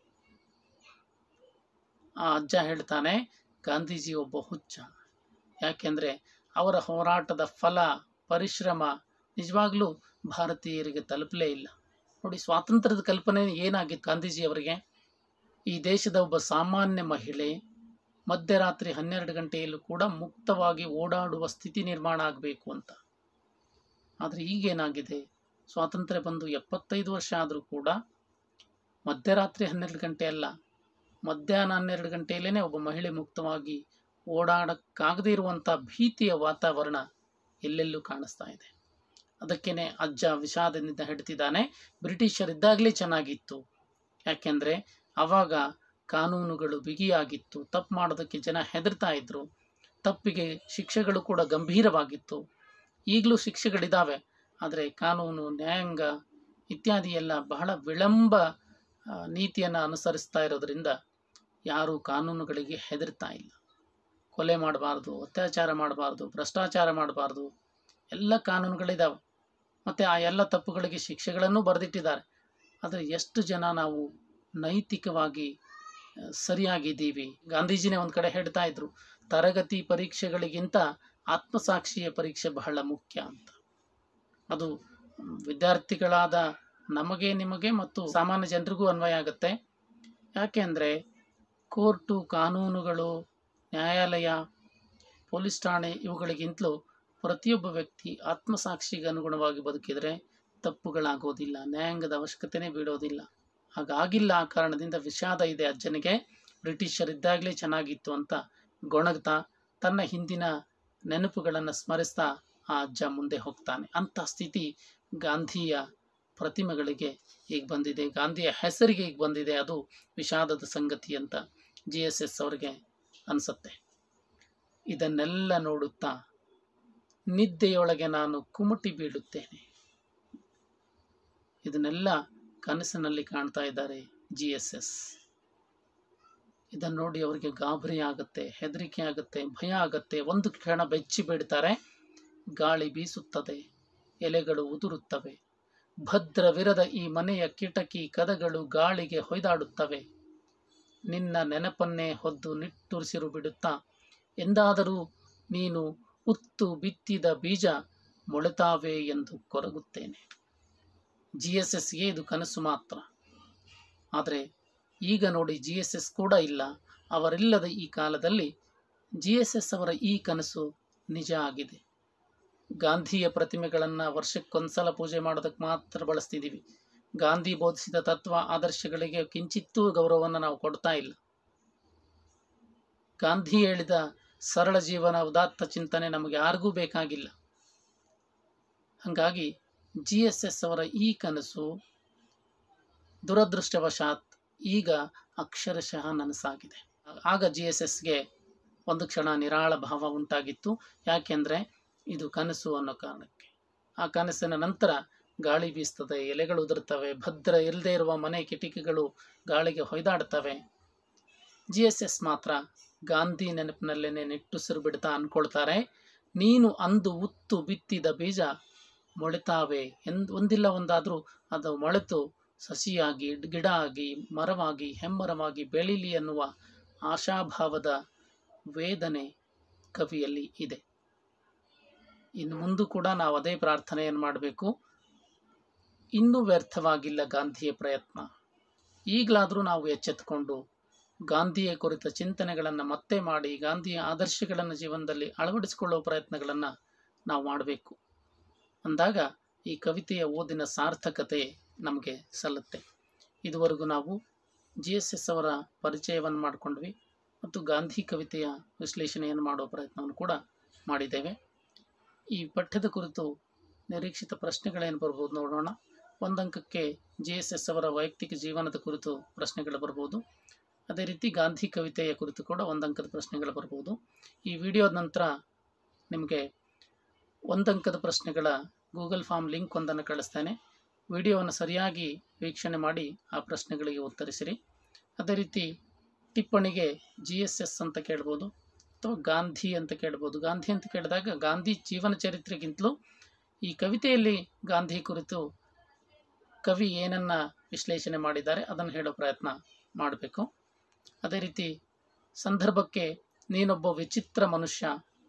ಆ ಅಜ್ಜ ಹೇಳ್ತಾನೆ, ಗಾಂಧೀಜಿ ಒಬ್ಬ ಹುಚ್ಚ. ಯಾಕೆಂದರೆ ಅವರ ಹೋರಾಟದ ಫಲ, ಪರಿಶ್ರಮ ನಿಜವಾಗ್ಲೂ ಭಾರತೀಯರಿಗೆ ತಲುಪಲೇ ಇಲ್ಲ. ನೋಡಿ, ಸ್ವಾತಂತ್ರ್ಯದ ಕಲ್ಪನೆ ಏನಾಗಿತ್ತು ಗಾಂಧೀಜಿಯವರಿಗೆ? ಈ ದೇಶದ ಒಬ್ಬ ಸಾಮಾನ್ಯ ಮಹಿಳೆ ಮಧ್ಯರಾತ್ರಿ ಹನ್ನೆರಡು ಗಂಟೆಯಲ್ಲೂ ಕೂಡ ಮುಕ್ತವಾಗಿ ಓಡಾಡುವ ಸ್ಥಿತಿ ನಿರ್ಮಾಣ ಆಗಬೇಕು ಅಂತ. ಆದರೆ ಈಗೇನಾಗಿದೆ? ಸ್ವಾತಂತ್ರ್ಯ ಬಂದು ಎಪ್ಪತ್ತೈದು ವರ್ಷ ಆದರೂ ಕೂಡ ಮಧ್ಯರಾತ್ರಿ ಹನ್ನೆರಡು ಗಂಟೆ ಅಲ್ಲ, ಮಧ್ಯಾಹ್ನ ಹನ್ನೆರಡು ಗಂಟೆಯಲ್ಲೇ ಒಬ್ಬ ಮಹಿಳೆ ಮುಕ್ತವಾಗಿ ಓಡಾಡಕ್ಕಾಗದೇ ಇರುವಂಥ ಭೀತಿಯ ವಾತಾವರಣ ಎಲ್ಲೆಲ್ಲೂ ಕಾಣಿಸ್ತಾ ಇದೆ. ಅದಕ್ಕೇನೆ ಅಜ್ಜ ವಿಷಾದದಿಂದ ಹೇಳ್ತಿದ್ದಾನೆ, ಬ್ರಿಟಿಷರಿದ್ದಾಗಲೇ ಚೆನ್ನಾಗಿತ್ತು. ಯಾಕೆಂದರೆ ಆವಾಗ ಕಾನೂನುಗಳು ಬಿಗಿಯಾಗಿತ್ತು, ತಪ್ಪು ಮಾಡೋದಕ್ಕೆ ಜನ ಹೆದರ್ತಾ ಇದ್ರು, ತಪ್ಪಿಗೆ ಶಿಕ್ಷೆಗಳು ಕೂಡ ಗಂಭೀರವಾಗಿತ್ತು. ಈಗಲೂ ಶಿಕ್ಷೆಗಳಿದ್ದಾವೆ, ಆದರೆ ಕಾನೂನು, ನ್ಯಾಯಾಂಗ ಇತ್ಯಾದಿ ಎಲ್ಲ ಬಹಳ ವಿಳಂಬ ನೀತಿಯನ್ನು ಅನುಸರಿಸ್ತಾ ಇರೋದ್ರಿಂದ ಯಾರೂ ಕಾನೂನುಗಳಿಗೆ ಹೆದರ್ತಾ ಇಲ್ಲ. ಕೊಲೆ ಮಾಡಬಾರ್ದು, ಅತ್ಯಾಚಾರ ಮಾಡಬಾರ್ದು, ಭ್ರಷ್ಟಾಚಾರ ಮಾಡಬಾರ್ದು, ಎಲ್ಲ ಕಾನೂನುಗಳಿದ್ದಾವೆ. ಮತ್ತು ಆ ಎಲ್ಲ ತಪ್ಪುಗಳಿಗೆ ಶಿಕ್ಷೆಗಳನ್ನು ಬರೆದಿಟ್ಟಿದ್ದಾರೆ. ಆದರೆ ಎಷ್ಟು ಜನ ನಾವು ನೈತಿಕವಾಗಿ ಸರಿಯಾಗಿದ್ದೀವಿ? ಗಾಂಧೀಜಿನೇ ಒಂದು ಕಡೆ ಹೇಳ್ತಾ ಇದ್ರು, ತರಗತಿ ಪರೀಕ್ಷೆಗಳಿಗಿಂತ ಆತ್ಮಸಾಕ್ಷಿಯ ಪರೀಕ್ಷೆ ಬಹಳ ಮುಖ್ಯ ಅಂತ. ಅದು ವಿದ್ಯಾರ್ಥಿಗಳಾದ ನಮಗೆ, ನಿಮಗೆ ಮತ್ತು ಸಾಮಾನ್ಯ ಜನರಿಗೂ ಅನ್ವಯ ಆಗುತ್ತೆ. ಯಾಕೆ ಅಂದರೆ ಕೋರ್ಟು, ಕಾನೂನುಗಳು, ನ್ಯಾಯಾಲಯ, ಪೊಲೀಸ್ ಠಾಣೆ ಇವುಗಳಿಗಿಂತಲೂ ಪ್ರತಿಯೊಬ್ಬ ವ್ಯಕ್ತಿ ಆತ್ಮಸಾಕ್ಷಿಗೆ ಅನುಗುಣವಾಗಿ ಬದುಕಿದರೆ ತಪ್ಪುಗಳಾಗೋದಿಲ್ಲ, ನ್ಯಾಯಾಂಗದ ಅವಶ್ಯಕತೆನೇ ಬೀಳೋದಿಲ್ಲ. ಹಾಗಾಗಿಲ್ಲ. ಆ ಕಾರಣದಿಂದ ವಿಷಾದ ಇದೆ ಅಜ್ಜನಿಗೆ. ಬ್ರಿಟಿಷರಿದ್ದಾಗಲೇ ಚೆನ್ನಾಗಿತ್ತು ಅಂತ ಗೊಣಗ್ತಾ ತನ್ನ ಹಿಂದಿನ ನೆನಪುಗಳನ್ನು ಸ್ಮರಿಸ್ತಾ ಆ ಅಜ್ಜ ಮುಂದೆ ಹೋಗ್ತಾನೆ. ಅಂಥ ಸ್ಥಿತಿ ಗಾಂಧಿಯ ಪ್ರತಿಮೆಗಳಿಗೆ ಈಗ ಬಂದಿದೆ, ಗಾಂಧಿಯ ಹೆಸರಿಗೆ ಈಗ ಬಂದಿದೆ. ಅದು ವಿಷಾದದ ಸಂಗತಿ ಅಂತ ಜಿ ಎಸ್ ಎಸ್ ಅವರಿಗೆ ಅನಿಸುತ್ತೆ. ಇದನ್ನೆಲ್ಲ ನೋಡುತ್ತಾ ನಿದ್ದೆಯೊಳಗೆ ನಾನು ಕುಮಟಿ ಬೀಳುತ್ತೇನೆ. ಇದನ್ನೆಲ್ಲ ಕನಸಿನಲ್ಲಿ ಕಾಣ್ತಾ ಇದ್ದಾರೆ ಜಿ ಎಸ್ ಎಸ್. ಇದನ್ನು ನೋಡಿ ಅವರಿಗೆ ಗಾಬರಿ ಆಗುತ್ತೆ, ಹೆದರಿಕೆ ಆಗುತ್ತೆ, ಭಯ ಆಗುತ್ತೆ. ಒಂದು ಕ್ಷಣ ಬೆಚ್ಚಿ ಬೀಳ್ತಾರೆ. ಗಾಳಿ ಬೀಸುತ್ತದೆ, ಎಲೆಗಳು ಉದುರುತ್ತವೆ. ಭದ್ರವಿರದ ಈ ಮನೆಯ ಕಿಟಕಿ ಕದಗಳು ಗಾಳಿಗೆ ಹೊಯ್ದಾಡುತ್ತವೆ. ನಿನ್ನ ನೆನಪನ್ನೇ ಹೊದ್ದು ನಿಟ್ಟುಸಿರು ಬಿಡುತ್ತಾ ಎಂದಾದರೂ ನೀನು ಉತ್ತು ಬಿತ್ತಿದ ಬೀಜ ಮೊಳೆತಾವೆ ಎಂದು ಕೊರಗುತ್ತೇನೆ. ಜಿ ಎಸ್ ಎಸ್ಗೆ ಇದು ಕನಸು ಮಾತ್ರ. ಆದರೆ ಈಗ ನೋಡಿ, ಜಿ ಎಸ್ ಎಸ್ ಕೂಡ ಇಲ್ಲ. ಅವರಿಲ್ಲದ ಈ ಕಾಲದಲ್ಲಿ ಜಿ ಎಸ್ ಎಸ್ ಅವರ ಈ ಕನಸು ನಿಜ ಆಗಿದೆ. ಗಾಂಧಿಯ ಪ್ರತಿಮೆಗಳನ್ನು ವರ್ಷಕ್ಕೊಂದ್ಸಲ ಪೂಜೆ ಮಾಡೋದಕ್ಕೆ ಮಾತ್ರ ಬಳಸ್ತಿದ್ದೀವಿ. ಗಾಂಧಿ ಬೋಧಿಸಿದ ತತ್ವ ಆದರ್ಶಗಳಿಗೆ ಕಿಂಚಿತ್ತೂ ಗೌರವವನ್ನು ನಾವು ಕೊಡ್ತಾ ಇಲ್ಲ. ಗಾಂಧಿ ಹೇಳಿದ ಸರಳ ಜೀವನ, ಉದಾತ್ತ ಚಿಂತನೆ ನಮಗೆ ಯಾರಿಗೂ ಬೇಕಾಗಿಲ್ಲ. ಹಾಗಾಗಿ ಜಿ ಎಸ್ ಎಸ್ ಅವರ ಈ ಕನಸು ದುರದೃಷ್ಟವಶಾತ್ ಈಗ ಅಕ್ಷರಶಃ ನನಸಾಗಿದೆ. ಆಗ ಜಿ ಎಸ್ ಎಸ್ಗೆ ಒಂದು ಕ್ಷಣ ನಿರಾಳ ಭಾವ ಉಂಟಾಗಿತ್ತು. ಯಾಕೆಂದರೆ ಇದು ಕನಸು ಅನ್ನೋ ಕಾರಣಕ್ಕೆ. ಆ ಕನಸಿನ ನಂತರ ಗಾಳಿ ಬೀಸ್ತದೆ, ಎಲೆಗಳು ಉದುರ್ತವೆ, ಭದ್ರ ಇಲ್ಲದೆ ಇರುವ ಮನೆ ಕಿಟಕಿಗಳು ಗಾಳಿಗೆ ಹೊಯ್ದಾಡ್ತವೆ. ಜಿ ಎಸ್ ಎಸ್ ಮಾತ್ರ ಗಾಂಧಿ ನೆನಪಿನಲ್ಲೇನೆ ನಿಟ್ಟುಸಿರು ಬಿಡ್ತಾ ಅಂದ್ಕೊಳ್ತಾರೆ, ನೀನು ಅಂದು ಉತ್ತು ಬಿತ್ತಿದ ಬೀಜ ಮೊಳೆತಾವೆ ಎಂದು ಒಂದಿಲ್ಲ ಒಂದಾದರೂ ಅದು ಮೊಳೆತು ಸಸಿಯಾಗಿ, ಗಿಡ ಆಗಿ, ಮರವಾಗಿ, ಹೆಮ್ಮರವಾಗಿ ಬೆಳೀಲಿ ಎನ್ನುವ ಆಶಾಭಾವದ ವೇದನೆ ಕವಿಯಲ್ಲಿ ಇದೆ. ಇನ್ನು ಮುಂದೂ ಕೂಡ ನಾವು ಅದೇ ಪ್ರಾರ್ಥನೆಯನ್ನು ಮಾಡಬೇಕು. ಇನ್ನೂ ವ್ಯರ್ಥವಾಗಿಲ್ಲ ಗಾಂಧಿಯ ಪ್ರಯತ್ನ. ಈಗಲಾದರೂ ನಾವು ಎಚ್ಚೆತ್ತುಕೊಂಡು ಗಾಂಧಿಯ ಕುರಿತ ಚಿಂತನೆಗಳನ್ನು ಮತ್ತೆ ಮಾಡಿ, ಗಾಂಧಿಯ ಆದರ್ಶಗಳನ್ನು ಜೀವನದಲ್ಲಿ ಅಳವಡಿಸಿಕೊಳ್ಳುವ ಪ್ರಯತ್ನಗಳನ್ನು ನಾವು ಮಾಡಬೇಕು. ಅಂದಾಗ ಈ ಕವಿತೆಯ ಓದಿನ ಸಾರ್ಥಕತೆ ನಮಗೆ ಸಲ್ಲುತ್ತೆ. ಇದುವರೆಗೂ ನಾವು ಜಿ ಎಸ್ ಎಸ್ ಅವರ ಪರಿಚಯವನ್ನು ಮಾಡಿಕೊಂಡ್ವಿ ಮತ್ತು ಗಾಂಧಿ ಕವಿತೆಯ ವಿಶ್ಲೇಷಣೆಯನ್ನು ಮಾಡುವ ಪ್ರಯತ್ನವನ್ನು ಕೂಡ ಮಾಡಿದ್ದೇವೆ. ಈ ಪಠ್ಯದ ಕುರಿತು ನಿರೀಕ್ಷಿತ ಪ್ರಶ್ನೆಗಳೇನು ಬರ್ಬೋದು ನೋಡೋಣ. ಒಂದಂಕಕ್ಕೆ ಜಿ ಎಸ್ ಎಸ್ ಅವರ ವೈಯಕ್ತಿಕ ಜೀವನದ ಕುರಿತು ಪ್ರಶ್ನೆಗಳು ಬರ್ಬೋದು. ಅದೇ ರೀತಿ ಗಾಂಧಿ ಕವಿತೆಯ ಕುರಿತು ಕೂಡ ಒಂದಂಕದ ಪ್ರಶ್ನೆಗಳು ಬರ್ಬೋದು. ಈ ವಿಡಿಯೋದ ನಂತರ ನಿಮಗೆ ಒಂದಂಕದ ಪ್ರಶ್ನೆಗಳ ಗೂಗಲ್ ಫಾರ್ಮ್ ಲಿಂಕ್ ಒಂದನ್ನು ಕಳಿಸ್ತೇನೆ. ವಿಡಿಯೋವನ್ನು ಸರಿಯಾಗಿ ವೀಕ್ಷಣೆ ಮಾಡಿ ಆ ಪ್ರಶ್ನೆಗಳಿಗೆ ಉತ್ತರಿಸಿರಿ. ಅದೇ ರೀತಿ ಟಿಪ್ಪಣಿಗೆ ಜಿ ಎಸ್ ಎಸ್ ಅಂತ ಕೇಳ್ಬೋದು ಅಥವಾ ಗಾಂಧಿ ಅಂತ ಕೇಳ್ಬೋದು. ಗಾಂಧಿ ಅಂತ ಕೇಳಿದಾಗ ಗಾಂಧಿ ಜೀವನ ಚರಿತ್ರೆಗಿಂತಲೂ ಈ ಕವಿತೆಯಲ್ಲಿ ಗಾಂಧಿ ಕುರಿತು ಕವಿ ಏನನ್ನು ವಿಶ್ಲೇಷಣೆ ಮಾಡಿದ್ದಾರೆ ಅದನ್ನು ಹೇಳೋ ಪ್ರಯತ್ನ ಮಾಡಬೇಕು. ಅದೇ ರೀತಿ ಸಂದರ್ಭಕ್ಕೆ ನೀನೊಬ್ಬ ವಿಚಿತ್ರ ಮನುಷ್ಯ,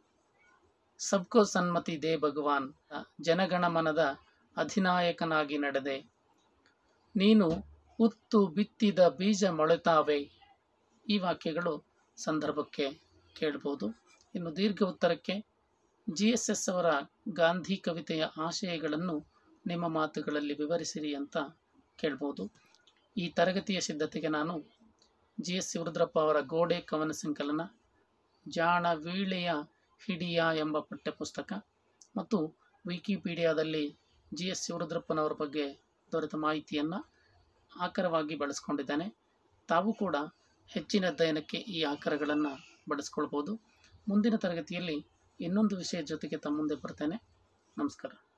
ಸಬ್ಕೋ ಸನ್ಮತಿ ದೇ ಭಗವಾನ್, ಜನಗಣಮನದ ಅಧಿನಾಯಕನಾಗಿ ನಡೆದೆ, ನೀನು ಉತ್ತು ಬಿತ್ತಿದ ಬೀಜ ಮೊಳೆತಾವೆ. ಈ ವಾಕ್ಯಗಳು ಸಂದರ್ಭಕ್ಕೆ ಕೇಳ್ಬೋದು. ಇನ್ನು ದೀರ್ಘ ಉತ್ತರಕ್ಕೆ ಜಿ ಎಸ್ ಎಸ್ ಅವರ ಗಾಂಧಿ ಕವಿತೆಯ ಆಶಯಗಳನ್ನು ನಿಮ್ಮ ಮಾತುಗಳಲ್ಲಿ ವಿವರಿಸಿರಿ ಅಂತ ಕೇಳ್ಬೋದು. ಈ ತರಗತಿಯ ಸಿದ್ಧತೆಗೆ ನಾನು ಜಿ ಎಸ್ ಶಿವರುದ್ರಪ್ಪ ಅವರ ಗೋಡೆ ಕವನ ಸಂಕಲನ, ಜಾಣ ವೀಳೆಯ ಹಿಡಿಯ ಎಂಬ ಪಠ್ಯಪುಸ್ತಕ ಮತ್ತು ವಿಕಿಪೀಡಿಯಾದಲ್ಲಿ ಜಿ ಎಸ್ ಶಿವರುದ್ರಪ್ಪನವರ ಬಗ್ಗೆ ದೊರೆತ ಮಾಹಿತಿಯನ್ನು ಆಕರವಾಗಿ ಬಳಸ್ಕೊಂಡಿದ್ದಾನೆ. ತಾವು ಕೂಡ ಹೆಚ್ಚಿನ ಅಧ್ಯಯನಕ್ಕೆ ಈ ಆಕರಗಳನ್ನು ಬಳಸ್ಕೊಳ್ಬೋದು. ಮುಂದಿನ ತರಗತಿಯಲ್ಲಿ ಇನ್ನೊಂದು ವಿಷಯದ ಜೊತೆಗೆ ತಮ್ಮ ಮುಂದೆ ಬರ್ತೇನೆ. ನಮಸ್ಕಾರ.